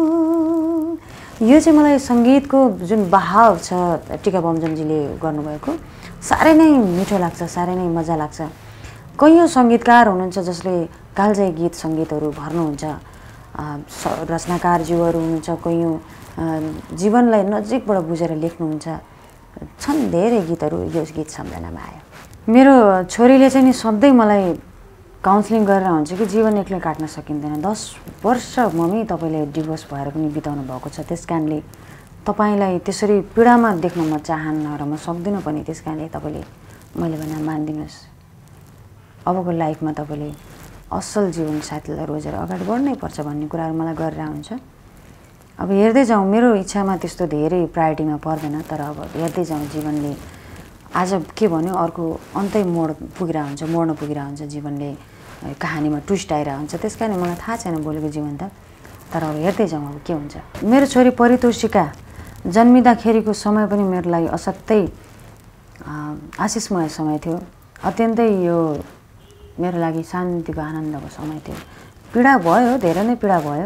यो चाहिँ मलाई सङ्गीतको जुन बहाव छ टिका बमजनजीले गर्नुभएको साह्रै नै मिठो लाग्छ, साह्रै नै मजा लाग्छ। कैयौँ सङ्गीतकार हुनुहुन्छ जसले कालजयी गीत सङ्गीतहरू भर्नुहुन्छ, रचनाकारज्यूहरू हुनुहुन्छ, कैयौँ जीवनलाई नजिकबाट बुझेर लेख्नुहुन्छ, छन् धेरै गीतहरू यो गीत सम्झनामा आयो। मेरो छोरीले चाहिँ नि सधैँ मलाई काउन्सिलिङ गरेर हुन्छ कि जीवन एक्लै काट्न सकिँदैन, दस वर्ष मम्मी तपाईँले डिभोर्स भएर पनि बिताउनु भएको छ, त्यस कारणले तपाईँलाई त्यसरी पीडामा देख्न म चाहन्न र म सक्दिनँ पनि, त्यस कारणले तपाईँले मैले भने मानिदिनुहोस्, अबको लाइफमा तपाईँले असल जीवन साथीलाई रोजेर अगाडि बढ्नै पर्छ भन्ने कुराहरू मलाई गरेर हुन्छ। अब हेर्दै जाउँ, मेरो इच्छामा त्यस्तो धेरै प्रायोरिटीमा पर्दैन, तर अब हेर्दै जाउँ जीवनले आज के भन्यो अर्को अन्तै मोड पुगिरहेको हुन्छ, मोड्न पुगिरहेको हुन्छ, जीवनले कहानीमा ट्विस्ट आइरहेको हुन्छ। त्यस कारण मलाई थाहा छैन भोलिको जीवन त, तर अब हेर्दै जाउँ अब के हुन्छ। मेरो छोरी परितोषिका जन्मिँदाखेरिको समय पनि मेरो लागि असाध्यै आशिषमय समय थियो, अत्यन्तै यो मेरो लागि शान्तिको आनन्दको समय थियो। पीडा भयो, धेरै नै पीडा भयो,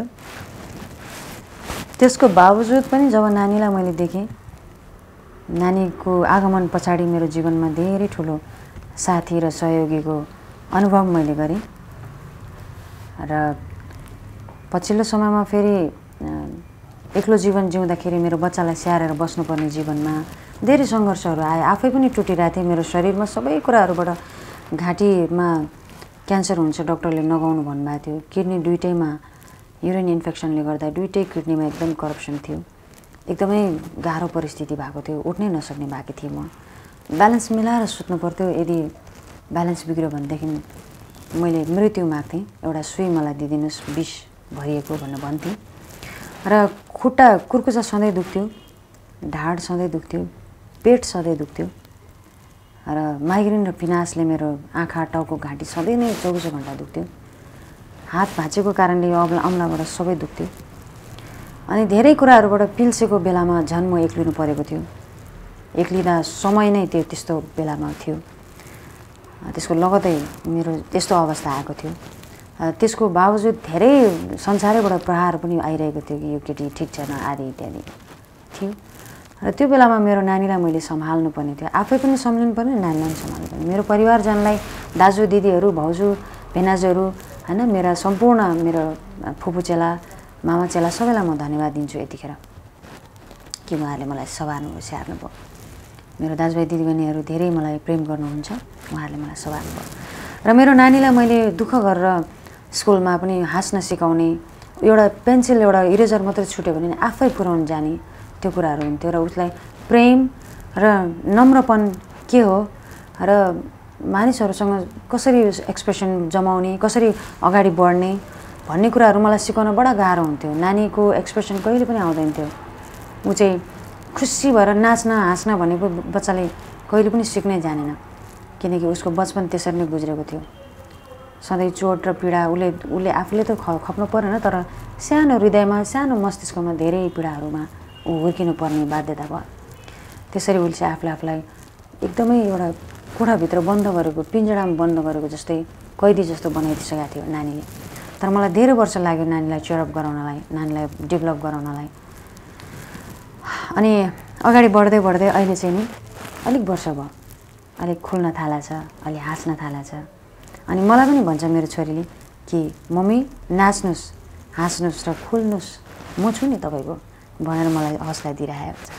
त्यसको बावजुद पनि जब नानीलाई मैले देखेँ, नानीको आगमन पछाडि मेरो जीवनमा धेरै ठुलो साथी र सहयोगीको अनुभव मैले गरेँ। र पछिल्लो समयमा फेरि एक्लो जीवन जिउँदाखेरि मेरो बच्चालाई स्याहारेर बस्नुपर्ने जीवनमा धेरै सङ्घर्षहरू आए, आफै पनि टुटिरहेको थिएँ। मेरो शरीरमा सबै कुराहरूबाट घाँटीमा क्यान्सर हुन्छ डक्टरले नगाउनु भन्नुभएको थियो, किडनी दुइटैमा युरिन इन्फेक्सनले गर्दा दुइटै किडनीमा एकदम करप्सन थियो, एकदमै गाह्रो परिस्थिति भएको थियो, उठ्नै नसक्ने भएको थिएँ म। ब्यालेन्स मिलाएर सुत्नु पर्थ्यो, यदि ब्यालेन्स बिग्रियो भनेदेखि मैले मृत्यु माग्थेँ, एउटा सुई मलाई दिइदिनुहोस् विष भरिएको भनेर भन्थेँ। र खुट्टा कुर्कुचा सधैँ दुख्थ्यो, ढाड सधैँ दुख्थ्यो, पेट सधैँ दुख्थ्यो, र माइग्रेन र पिनासले मेरो आँखा टाउको घाँटी सधैँ नै चौबिसै घन्टा दुख्थ्यो, हात भाँचेको कारणले यो अम्ला अम्लाबाट सबै दुख्थ्यो। अनि धेरै कुराहरूबाट पिल्सेको बेलामा झन् म एक्लिनु परेको थियो, एक्लिँदा समय नै त्यो त्यस्तो बेलामा थियो, त्यसको लगतै मेरो त्यस्तो अवस्था आएको थियो। त्यसको बावजुद धेरै संसारैबाट प्रहार पनि आइरहेको थियो कि यो केटी ठिक छैन आदि इत्यादि थियो। र त्यो बेलामा मेरो नानीलाई मैले सम्हाल्नु पर्ने थियो, आफै पनि सम्झिनु पर्ने, नानीलाई पनि सम्हाल्नु पर्ने। मेरो परिवारजनलाई, दाजु दिदीहरू, भाउजू भेनाजुहरू होइन, मेरा सम्पूर्ण मेरो फुपू चेला मामा चेला सबैलाई म धन्यवाद दिन्छु यतिखेर कि उहाँहरूले मलाई सवार्नु स्याहार्नु भयो। मेरो दाजुभाइ दिदीबहिनीहरू धेरै मलाई प्रेम गर्नुहुन्छ, उहाँहरूले मलाई सवार्नु भयो। र मेरो नानीलाई मैले दुःख गरेर स्कुलमा पनि हाँस्न सिकाउने, एउटा पेन्सिल एउटा इरेजर मात्रै छुट्यो भने आफै पुऱ्याउनु जाने त्यो कुराहरू हुन्थ्यो। र उसलाई प्रेम र नम्रपन के हो र मानिसहरूसँग कसरी एक्सप्रेसन जमाउने, कसरी अगाडि बढ्ने भन्ने कुराहरू मलाई सिकाउन बडा गाह्रो हुन्थ्यो। नानीको एक्सप्रेसन कहिले पनि आउँदैन थियो। ऊ चाहिँ खुसी भएर नाच्न हाँस्न भनेको बच्चाले कहिले पनि सिक्नै जानेन, किनकि उसको बचपन त्यसरी नै गुज्रेको थियो। सधैँ चोट र पीडा उसले उसले आफूले त ख खप्नु परेन, तर सानो हृदयमा सानो मस्तिष्कमा धेरै पीडाहरूमा ऊ हुर्किनु पर्ने बाध्यता भयो। त्यसरी उसले चाहिँ आफूले आफूलाई एकदमै एउटा कोठाभित्र बन्द गरेको, पिन्जडामा बन्द गरेको जस्तै कैदी जस्तो बनाइदिइसकेको थियो नानीले। तर मलाई धेरै वर्ष लाग्यो नानीलाई चेयरअप गराउनलाई, नानीलाई डेभलप गराउनलाई। अनि अगाडि बढ्दै बढ्दै अहिले चाहिँ नि अलिक वर्ष भयो, अलिक खुल्न थालेको छ, अलि हाँस्न थालेको छ। अनि मलाई पनि भन्छ मेरो छोरीले कि मम्मी नाच्नुहोस्, हाँस्नुहोस् र खुल्नुहोस्, म छु नि तपाईँको भनेर मलाई हौसला दिइरहेको छ।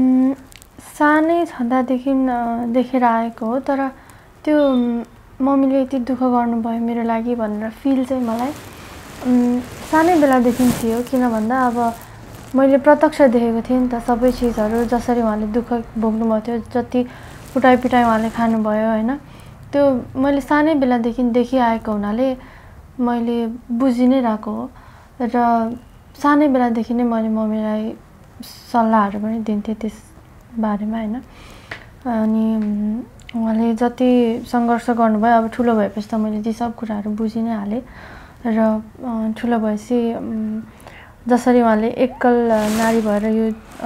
सानै छँदादेखि देखेर आएको हो, तर त्यो मम्मीले यति दुःख गर्नुभयो मेरो लागि भनेर फिल चाहिँ मलाई सानै बेलादेखि थियो। किन भन्दा अब मैले प्रत्यक्ष देखेको थिएँ नि त सबै चिजहरू, जसरी उहाँले दुःख भोग्नुभएको थियो, जति कुटाइ पिटाइ उहाँले खानुभयो होइन, त्यो मैले सानै बेलादेखि देखिआएको हुनाले मैले बुझि नै रहेको हो। र सानै बेलादेखि नै मैले मम्मीलाई सल्लाहहरू पनि दिन्थेँ त्यस बारेमा होइन। अनि उहाँले जति सङ्घर्ष गर्नुभयो, अब ठुलो भएपछि त मैले ती सब कुराहरू बुझि नै हालेँ। र ठुलो भएपछि जसरी उहाँले एकल नारी भएर यो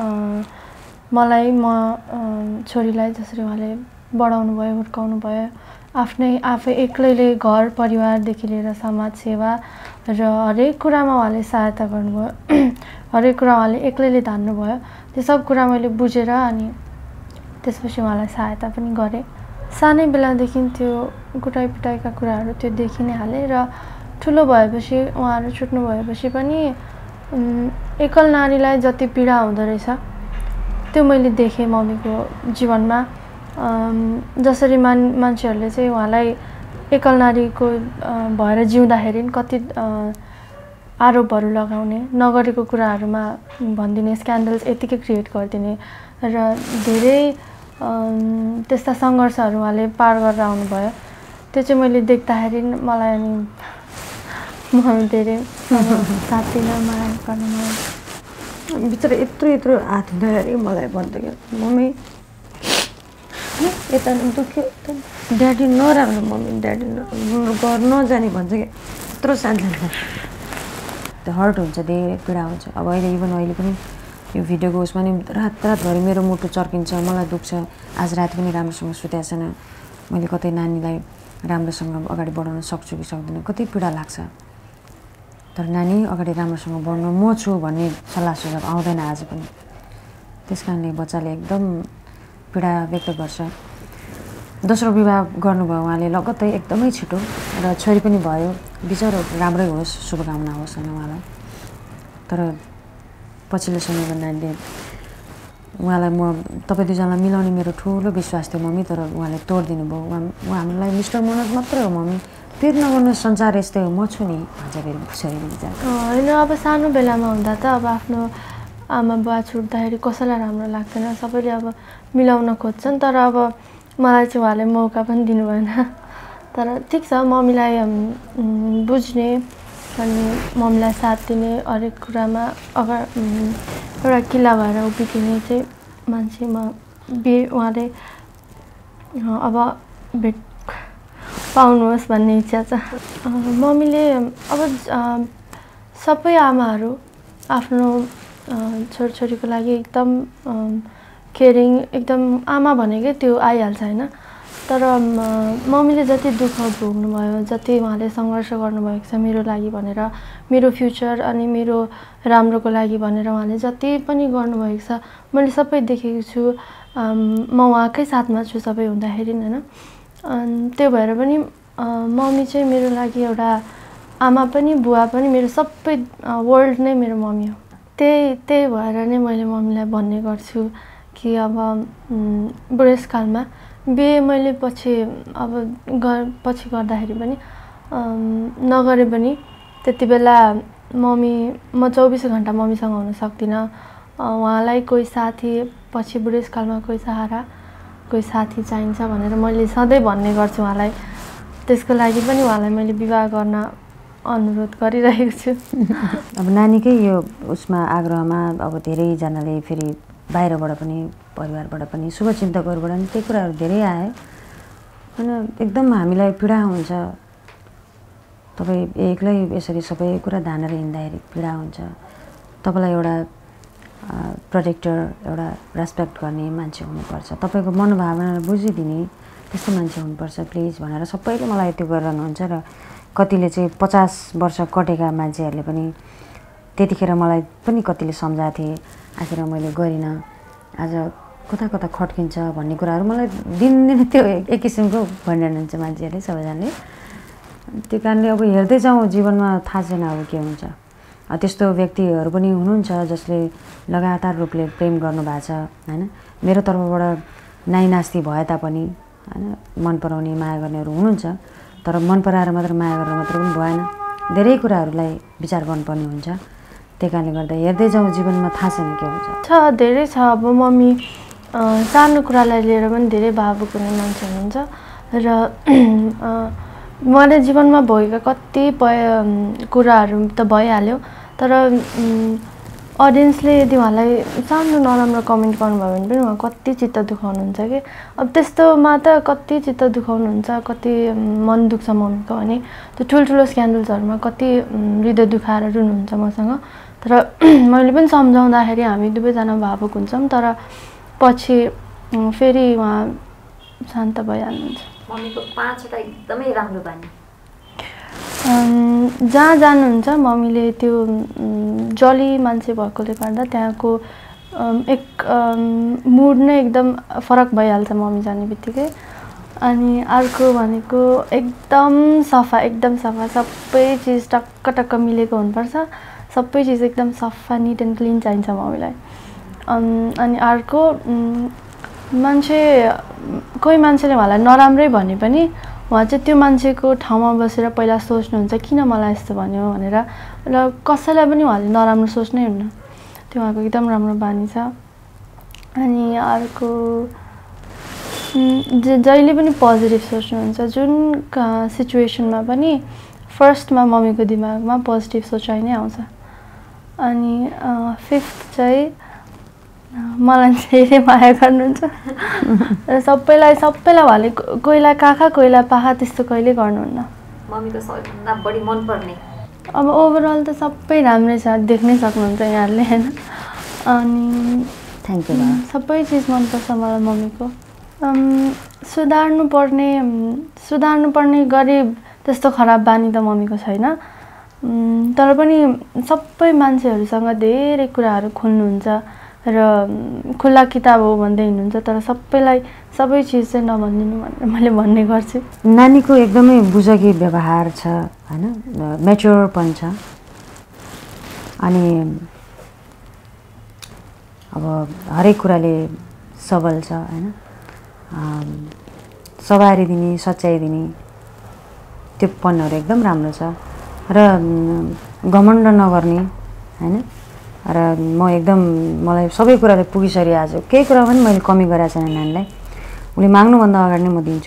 मलाई म छोरीलाई जसरी उहाँले बढाउनु भयो, हुर्काउनु भयो, आफ्नै आफै एक्लैले घर परिवारदेखि लिएर समाज सेवा र हरेक कुरामा उहाँले सहायता गर्नुभयो, हरेक कुरा उहाँले एक्लैले धान्नुभयो। त्यो सब कुरा मैले बुझेर अनि त्यसपछि उहाँलाई सहायता पनि गरेँ। सानै बेलादेखि त्यो कुटाइ पिटाइका कुराहरू त्यो देखि नै हालेँ। र ठुलो भएपछि उहाँहरू छुट्नु भएपछि पनि एकल नारीलाई जति पीडा हुँदो रहेछ त्यो मैले देखेँ मम्मीको जीवनमा। जसरी मान मान्छेहरूले चाहिँ उहाँलाई एकल नारीको भएर जिउँदाखेरि कति आरोपहरू लगाउने, नगरेको कुराहरूमा भनिदिने, स्क्यान्डल्स यतिकै क्रिएट गरिदिने र धेरै त्यस्ता सङ्घर्षहरू उहाँले पार गरेर आउनुभयो। त्यो चाहिँ मैले देख्दाखेरि मलाई अनि म धेरै साथीलाई माया गर्नु मलाई बिचरा यत्रो यत्रो हात हुँदाखेरि मलाई भन्थ्यो क्या मम्मी यता दुख्यो, ड्याडी नराम्रो, मम्मी ड्याडी नराम्रो घर नजाने भन्छ क्या। यत्रो शान्ति लाग्छ, त्यो हर्ट हुन्छ, धेरै पीडा हुन्छ। अब अहिले इभन अहिले पनि यो भिडियोको उसमा नि रात रातभरि मेरो मुटु चर्किन्छ, मलाई दुख्छ। आज राति पनि राम्रोसँग सुतेको छैन, मैले कतै नानीलाई राम्रोसँग अगाडि बढाउन सक्छु कि सक्दिनँ, कति पीडा लाग्छ। तर नानी अगाडि राम्रोसँग बढ्नु म छु भन्ने सल्लाह सुझाव आउँदैन आज पनि। त्यस कारणले बच्चाले एकदम पीडा व्यक्त गर्छ। दोस्रो विवाह गर्नुभयो उहाँले लगत्तै एकदमै छिटो, र छोरी पनि भयो। बिचरा राम्रै होस्, शुभकामना होस् होइन उहाँलाई। तर पछिल्लो समयमा नानीले उहाँलाई म तपाईँ दुईजनालाई मिलाउने मेरो ठुलो विश्वास थियो मम्मी, तर उहाँले तोडिदिनु भयो। उहाँ उहाँ हामीलाई मिस्टर मनोज मात्रै हो मम्मी, पिर नगर्नु, संसार यस्तै हो, म छु नि भन्छ फेरि छोरीले बिचरा। होइन अब सानो बेलामा हुँदा त अब आफ्नो आमा बुवा छुट्दाखेरि कसैलाई राम्रो लाग्दैन, सबैले अब मिलाउन खोज्छन्। तर अब मलाई चाहिँ उहाँले मौका पनि दिनु भएन। तर ठिक छ, मम्मीलाई बुझ्ने अनि मम्मीलाई साथ दिने, हरेक कुरामा अगर एउटा किल्ला भएर उभिदिने चाहिँ मान्छे म बे उहाँले अब भेट पाउनुहोस् भन्ने इच्छा छ। मम्मीले अब सबै आमाहरू आफ्नो छोरछोरीको लागि एकदम केयरिङ, एकदम आमा भनेकै त्यो आइहाल्छ होइन। तर मम्मीले जति दुःख भोग्नुभयो, जति उहाँले सङ्घर्ष गर्नुभएको छ मेरो लागि भनेर, मेरो फ्युचर अनि मेरो राम्रोको लागि भनेर उहाँले जति पनि गर्नुभएको छ मैले सबै देखेको छु। म उहाँकै साथमा छु सबै हुँदाखेरि हैन। त्यो भएर पनि मम्मी चाहिँ मेरो लागि एउटा आमा पनि बुवा पनि मेरो सबै वर्ल्ड नै मेरो मम्मी हो। त्यही त्यही भएर नै मैले मम्मीलाई भन्ने गर्छु कि अब बुढेसकालमा बिहे मैले पछि अब गर पछि गर्दाखेरि पनि नगरे पनि त्यति बेला मम्मी म चौबिसै घन्टा मम्मीसँग हुन सक्दिनँ। उहाँलाई कोही साथी पछि बुढेसकालमा कोही सहारा कोही साथी चाहिन्छ भनेर मैले सधैँ भन्ने गर्छु उहाँलाई। त्यसको लागि पनि उहाँलाई मैले विवाह गर्न अनुरोध गरिरहेको छु। अब नानीकै यो उसमा आग्रहमा अब धेरैजनाले फेरि बाहिरबाट पनि परिवारबाट पनि शुभचिन्तकहरूबाट पनि त्यही कुराहरू धेरै आयो होइन। एकदम हामीलाई पीडा हुन्छ, तपाईँ एक्लै यसरी सबै कुरा धानेर हिँड्दाखेरि पीडा हुन्छ। तपाईँलाई एउटा प्रोटेक्टर, एउटा रेस्पेक्ट गर्ने मान्छे हुनुपर्छ, तपाईँको मनोभावनालाई बुझिदिने त्यस्तो मान्छे हुनुपर्छ प्लिज भनेर सबैले मलाई त्यो गरिरहनुहुन्छ। र कतिले चाहिँ पचास वर्ष कटेका मान्छेहरूले पनि त्यतिखेर मलाई पनि कतिले सम्झाएको थिए, आखिर मैले गरिनँ, आज कता कता खट्किन्छ भन्ने कुराहरू मलाई दिनदिनै त्यो एक किसिमको भनिरहनुहुन्छ मान्छेहरूले सबैजनाले। त्यो कारणले अब हेर्दै जाउँ जीवनमा थाहा छैन अब के हुन्छ। त्यस्तो व्यक्तिहरू पनि हुनुहुन्छ जसले लगातार रूपले प्रेम गर्नुभएको छ होइन। मेरो तर्फबाट नाइ नास्ति भए तापनि होइन मन पराउने माया गर्नेहरू हुनुहुन्छ, तर मन पराएर मात्र माया गरेर मात्र पनि भएन, धेरै कुराहरूलाई विचार गर्नुपर्ने हुन्छ। त्यही कारणले गर्दा हेर्दै जाउँ जीवनमा थाहा छैन के हुन्छ। छ धेरै छ। अब मम्मी सानो कुरालाई लिएर पनि धेरै भावुक हुने मान्छे हुनुहुन्छ र उहाँले जीवनमा भोगेका कतिपय कुराहरू त भइहाल्यो, तर अडियन्सले यदि उहाँलाई सानो नराम्रो कमेन्ट गर्नुभयो भने पनि उहाँ कति चित्त दुखाउनुहुन्छ कि। अब त्यस्तोमा त कति चित्त दुखाउनुहुन्छ, कति मन दुख्छ मम्मीको भने त्यो ठुल्ठुलो स्क्यान्डल्सहरूमा कति हृदय दुखाएर रुनुहुन्छ मसँग। तर मैले पनि सम्झाउँदाखेरि हामी दुवैजना भावुक हुन्छौँ, तर पछि फेरि उहाँ शान्त भइहाल्नुहुन्छ। मम्मीको पाँचवटा एकदमै राम्रो बानी जहाँ जानुहुन्छ मम्मीले त्यो जली मान्छे भएकोले गर्दा त्यहाँको एक मुड नै एकदम फरक भइहाल्छ मम्मी जाने बित्तिकै। अनि अर्को भनेको एकदम सफा, एकदम सफा, सबै चिज टक्क टक्क मिलेको हुनुपर्छ, सबै चिज एकदम सफा निट एन्ड क्लिन चाहिन्छ मम्मीलाई। अनि अर्को मान्छे कोही मान्छेले उहाँलाई नराम्रै भने पनि उहाँ चाहिँ त्यो मान्छेको ठाउँमा बसेर पहिला सोच्नुहुन्छ किन मलाई यस्तो भन्यो भनेर, र कसैलाई पनि उहाँले नराम्रो सोच्नै हुन्न। त्यो उहाँको एकदम राम्रो बानी छ। अनि अर्को जहिले पनि पोजिटिभ सोच्नुहुन्छ, जुन सिचुएसनमा पनि फर्स्टमा मम्मीको दिमागमा पोजिटिभ सोचाइ नै आउँछ। अनि फिफ्थ चाहिँ मलाई धेरै माया गर्नुहुन्छ र सबैलाई सबैलाई उहाँले कोहीलाई काखा कोहीलाई पाखा त्यस्तो कहिले गर्नुहुन्न। मम्मीको सबैभन्दा बढी मनपर्ने अब ओभरअल त सबै राम्रै छ, देख्नै सक्नुहुन्छ यहाँहरूले होइन। अनि थ्याङ्क यू। सबै चिज मनपर्छ मलाई मम्मीको। सुधार्नु पर्ने सुधार्नु पर्ने गरी त्यस्तो खराब बानी त मम्मीको छैन, तर पनि सबै मान्छेहरूसँग धेरै कुराहरू खोल्नुहुन्छ र खुल्ला किताब हो भन्दै हिँड्नुहुन्छ, तर सबैलाई सबै चिज चाहिँ नभनिदिनु भनेर मैले भन्ने गर्छु। नानीको एकदमै बुझकी व्यवहार छ होइन, म्याच्योर पनि छ। अनि अब हरेक कुराले सबल छ होइन, सवारी दिने सच्याइ दिने त्यो पनहरू एकदम राम्रो छ। र घमण्ड नगर्ने होइन, र म एकदम मलाई सबै कुराले पुगिसकेँ। आज केही कुरा पनि मैले कमी गरेको छैन नानीलाई, उसले माग्नुभन्दा अगाडि नै म दिन्छु।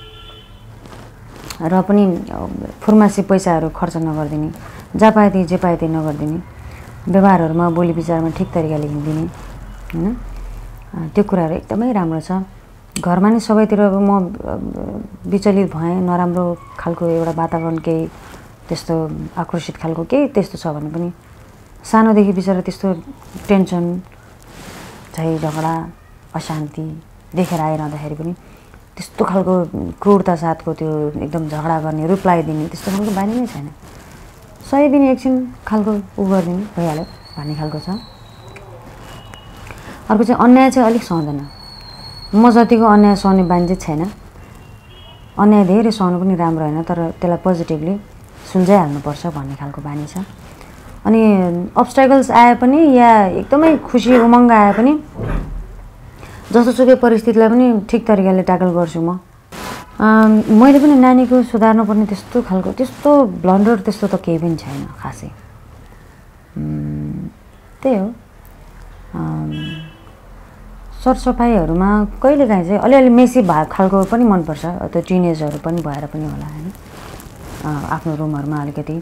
र पनि फुर्मासी पैसाहरू खर्च नगरिदिने, जहाँ पाए त्यही जे पाए त्यही नगरिदिने, व्यवहारहरूमा बोली विचारमा ठिक तरिकाले हिँडिदिने होइन, त्यो कुराहरू एकदमै राम्रो छ। घरमा नै सबैतिर म विचलित भएँ, नराम्रो खालको एउटा वातावरण केही त्यस्तो आकर्षित खालको केही त्यस्तो छ भने पनि सानोदेखि बिचरा त्यस्तो टेन्सन झै झगडा अशान्ति देखेर आइरहँदाखेरि पनि त्यस्तो खालको क्रूरता साथको त्यो एकदम झगडा गर्ने रिप्लाई दिने त्यस्तो खालको बानी नै छैन। सही दिने एकछिन खालको उ गरिदिने भइहाल्यो भन्ने खालको छ। अर्को चाहिँ अन्याय चाहिँ अलिक सहँदैन। म जतिको अन्याय सहने बानी चाहिँ छैन। अन्याय धेरै सहनु पनि राम्रो होइन, तर त्यसलाई पोजिटिभली सुल्झाइहाल्नुपर्छ भन्ने खालको बानी छ। अनि अब्स्ट्याकल्स आए पनि या एकदमै खुसी उमङ्ग आए पनि जस्तोसुकै परिस्थितिलाई पनि ठिक तरिकाले ट्याकल गर्छु म। मैले पनि नानीको सुधार्नुपर्ने त्यस्तो खालको त्यस्तो ब्लन्डर त्यस्तो त केही पनि छैन खासै। त्यही हो, सरसफाइहरूमा कहिलेकाहीँ चाहिँ अलिअलि मेसी भा खालको पनि मनपर्छ। त्यो टिनेजहरू पनि भएर पनि होला होइन। आफ्नो रुमहरूमा अलिकति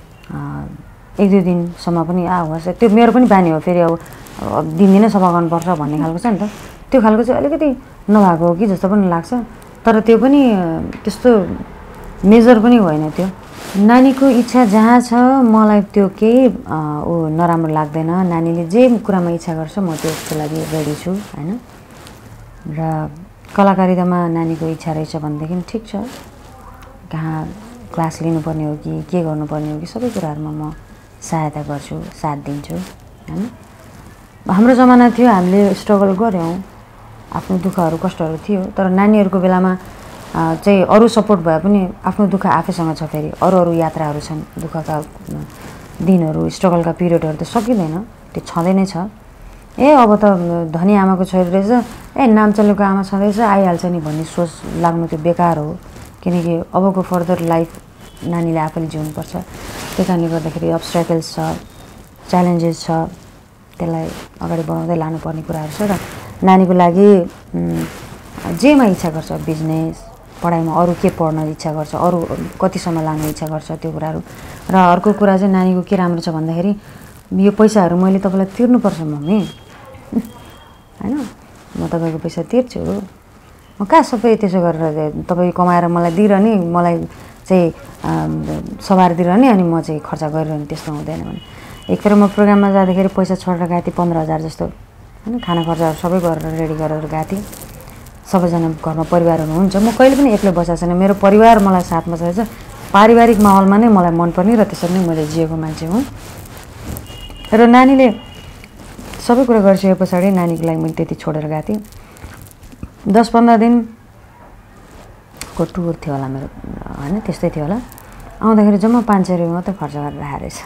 एक दुई दिनसम्म पनि आ होस्, त्यो मेरो पनि बानी हो। फेरि अब दिनदिनै सफा गर्नुपर्छ भन्ने खालको छ नि त, त्यो खालको चाहिँ अलिकति नभएको हो कि जस्तो पनि लाग्छ। तर त्यो पनि त्यस्तो मेजर पनि होइन। त्यो नानीको इच्छा जहाँ छ मलाई त्यो केही ऊ नराम्रो लाग्दैन। नानीले जे कुरामा इच्छा गर्छ म त्यसको लागि रेडी छु होइन। र कलाकारितामा नानीको इच्छा रहेछ भनेदेखि ठिक छ, कहाँ क्लास लिनुपर्ने हो कि के गर्नुपर्ने हो कि सबै कुराहरूमा म सहायता गर्छु, साथ दिन्छु होइन। हाम्रो जमाना थियो, हामीले स्ट्रगल गऱ्यौँ, आफ्नो दुःखहरू कष्टहरू थियो। तर नानीहरूको बेलामा चाहिँ अरू सपोर्ट भए पनि आफ्नो दुःख आफैसँग छ। फेरि अरू अरू यात्राहरू छन्, दुःखका दिनहरू, स्ट्रगलका पिरियडहरू त सकिँदैन, त्यो छँदै नै छ। ए अब त धनी आमाको छोरी रहेछ, ए नाम चलेको आमा छँदैछ, आइहाल्छ नि भन्ने सोच लाग्नु त्यो बेकार हो। किनकि अबको फर्दर लाइफ नानीले आफैले जिउनुपर्छ। त्यही कारणले गर्दाखेरि अब्स्ट्याकल्स छ, च्यालेन्जेस छ, त्यसलाई अगाडि बढाउँदै लानुपर्ने कुराहरू छ। र नानीको लागि जेमा इच्छा गर्छ, बिजनेस, पढाइमा अरू के पढ्न इच्छा गर्छ, अरू कतिसम्म लानु इच्छा गर्छ, त्यो कुराहरू। र अर्को कुरा चाहिँ नानीको के राम्रो छ भन्दाखेरि यो पैसाहरू मैले तपाईँलाई तिर्नुपर्छ मम्मी होइन, म तपाईँको पैसा तिर्छु, म कहाँ सबै त्यसो गरेर तपाईँ कमाएर मलाई दिइरहने, मलाई चाहिँ सवार दिइरहने अनि म चाहिँ खर्च गरिरहने, त्यस्तो हुँदैन भने। एकखेर म प्रोग्राममा जाँदाखेरि पैसा छोडेर गएको थिएँ, पन्ध्र हजार जस्तो होइन। खाना खर्चहरू सबै गरेर रेडी गरेर गएको थिएँ। सबैजना घरमा परिवार हुनुहुन्छ, म कहिले पनि एक्लै बसेको छैन, मेरो परिवार मलाई साथमा छ। पारिवारिक माहौलमा नै मलाई मनपर्ने र त्यसरी नै मैले जिएको मान्छे हुँ। र नानीले सबै कुरा गरिसके पछाडि नानीको लागि मैले त्यति छोडेर गएको थिएँ। दस पन्ध्र दिनको टुर थियो होला मेरो होइन, त्यस्तै थियो होला। आउँदाखेरि जम्मा पाँच सय रुपियाँ मात्रै खर्च गरेर राखेको रहेछ।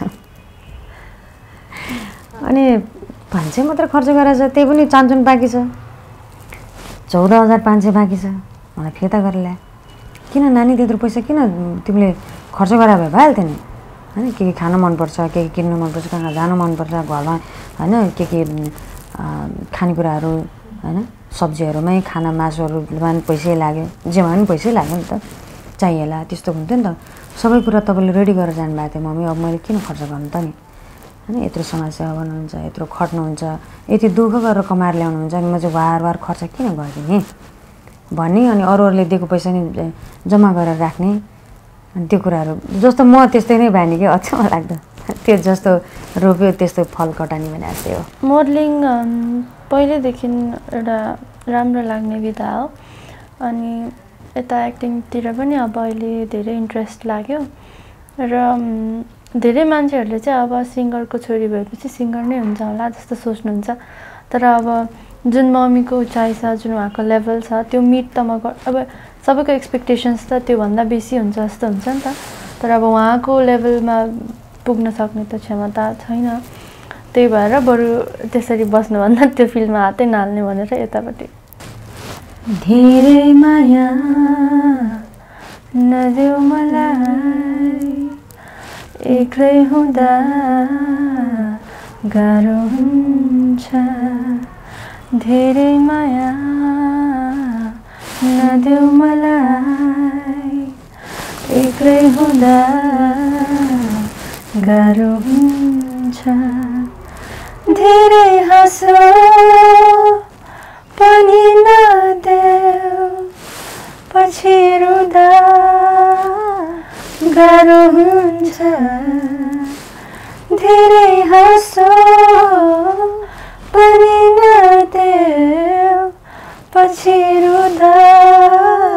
अनि पाँच सय मात्रै खर्च गरेर छ, त्यही पनि चान्चुन बाँकी छ, चौध हजार पाँच सय बाँकी छ। मलाई फिर्ता गरेर ल्याए। किन नानी त्यत्रो पैसा किन तिमीले खर्च गरे भए भइहाल्थ्यो नि होइन। के के खान मनपर्छ, के के किन्नु मनपर्छ, कहाँ कहाँ जानु मनपर्छ, घरमा होइन के के खानेकुराहरू होइन, सब्जीहरूमै खाना मासुहरूमा पनि पैसै लाग्यो, जेमा पनि पैसै लाग्यो नि त, चाहिएला त्यस्तो हुन्थ्यो नि त। सबै कुरा तपाईँले रेडी गरेर जानुभएको थियो मम्मी, अब मैले किन खर्च गर्नु त नि होइन। यत्रो समाजसेवा गर्नुहुन्छ, यत्रो खट्नुहुन्छ, यति दुःख गरेर कमाएर ल्याउनुहुन्छ, अनि म चाहिँ वार वार खर्च किन गरिदिने भन्ने। अनि अरूहरूले दिएको पैसा नि जम्मा गरेर राख्ने, अनि त्यो कुराहरू जस्तो म त्यस्तै नै बानी कि अचम्म लाग्दो। त्यो जस्तो रोप्यो त्यस्तो फल कटानी भने जस्तै हो। मोडलिङ पहिल्यैदेखि एउटा राम्रो लाग्ने विधा हो। अनि यता एक्टिङतिर पनि अब अहिले धेरै इन्ट्रेस्ट लाग्यो। र धेरै मान्छेहरूले चाहिँ अब सिङ्गरको छोरी भएपछि सिङ्गर नै हुन्छ होला जस्तो सोच्नुहुन्छ। तर अब जुन मम्मीको उचाइ छ, जुन उहाँको लेभल छ, त्यो मिट त म अब सबैको एक्सपेक्टेसन्स त त्योभन्दा बेसी हुन्छ जस्तो हुन्छ नि त। तर अब उहाँको लेभलमा पुग्न सक्ने त क्षमता छैन। त्यही भएर बरु त्यसरी बस्नुभन्दा त्यो फिल्डमा हातै नहाल्ने भनेर यतापट्टि। धेरै माया नदेऊ मलाई, एक्लै हुँदा गाह्रो हुन्छ, धेरै माया नदेऊ मलाई, एक्लै हुँदा गाह्रो हुन्छ, धेरै हाँसो पनि नदेऊ, पछि रुँदा गाह्रो हुन्छ, धेरै हाँसो पनि नदेऊ, पछि रुँदा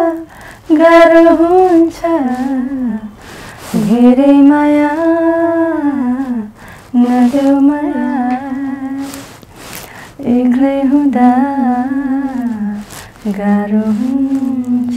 हुन्छ धेरै माया नदेऊ माया एक्लै हुँदा गाह्रो हुन्छ।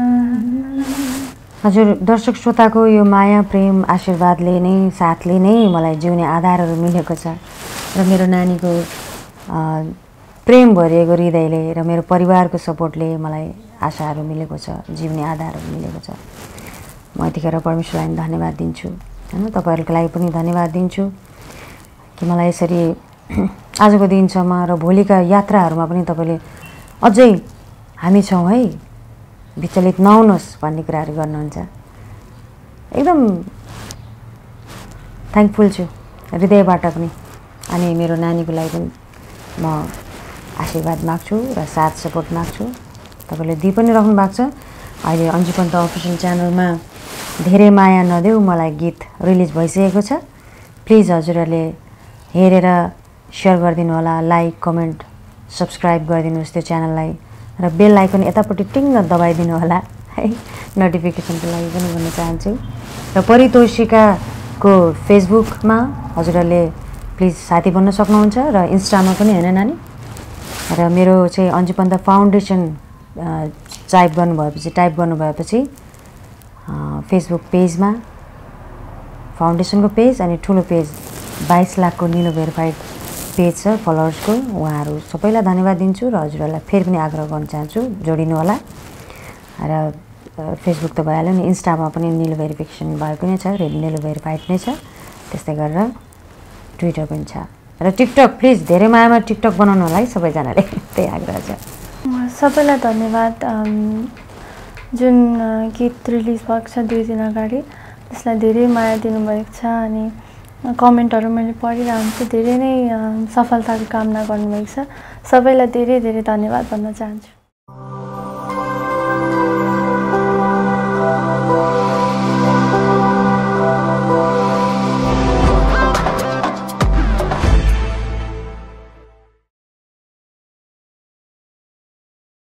हजुर दर्शक श्रोताको यो माया प्रेम आशीर्वादले नै साथले नै मलाई जिउने आधारहरू मिलेको छ र मेरो नानीको प्रेम भरिएको हृदयले र मेरो परिवारको सपोर्टले मलाई आशाहरू मिलेको छ, जिउने आधारहरू मिलेको छ। म यतिखेर परमेश्वरलाई धन्यवाद दिन्छु हैन, तपाईहरुको लागि पनि धन्यवाद दिन्छु कि मलाई यसरी आजको दिनसम्म र भोलिका यात्राहरूमा पनि तपाईले अझै हामी छौं है, विचलित नहुनुहोस् भन्ने कुराहरू गर्नुहुन्छ। एकदम थ्याङ्कफुल छु हृदयबाट पनि। अनि मेरो नानीको लागि पनि म आशीर्वाद माग्छु र साथ सपोर्ट माग्छु। तपाईले दिइ पनि राख्नु भएको छ। अहिले अन्जु पन्त अफिसियल च्यानलमा धेरै माया नदेऊ मलाई गीत रिलिज भइसकेको छ। प्लिज हजुरहरूले हेरेर शेयर गरिदिनु होला, लाइक कमेन्ट सब्स्क्राइब गरिदिनुहोस् त्यो च्यानललाई र बेल आइकन यतापट्टि टिङ्ग दबाइदिनु होला है, नोटिफिकेसनको लागि पनि भन्न चाहन्छु। र परितोषिकाको फेसबुकमा हजुरहरूले प्लिज साथी बन्न सक्नुहुन्छ र इन्स्टामा पनि हैन नानी। र मेरो चाहिँ अन्जु पन्त फाउन्डेसन टाइप गर्नुभएपछि टाइप गर्नुभएपछि फेसबुक पेजमा फाउन्डेसनको पेज अनि ठुलो पेज बाइस लाखको निलो भेरिफाइड पेज छ फलोवर्सको। उहाँहरू सबैलाई धन्यवाद दिन्छु र हजुरहरूलाई फेरि पनि आग्रह गर्न चाहन्छु जोडिनु होला। र फेसबुक त भइहाल्यो नि, इन्स्टामा पनि निलो भेरिफिकेसन भएको नै छ, निलो भेरिफाइड नै छ। त्यस्तै गरेर ट्विटर पनि छ र टिकटक प्लिज धेरै मायामा टिकटक बनाउनु होला है सबैजनाले, त्यही आग्रह छ। सबैलाई धन्यवाद। जुन गीत रिलिज भएको छ दुई दिन अगाडि त्यसलाई धेरै माया दिनुभएको छ अनि कमेन्टहरू मैले पढिरहेको छु, धेरै नै सफलताको कामना गर्नुभएको छ। सबैलाई धेरै धेरै धन्यवाद भन्न चाहन्छु।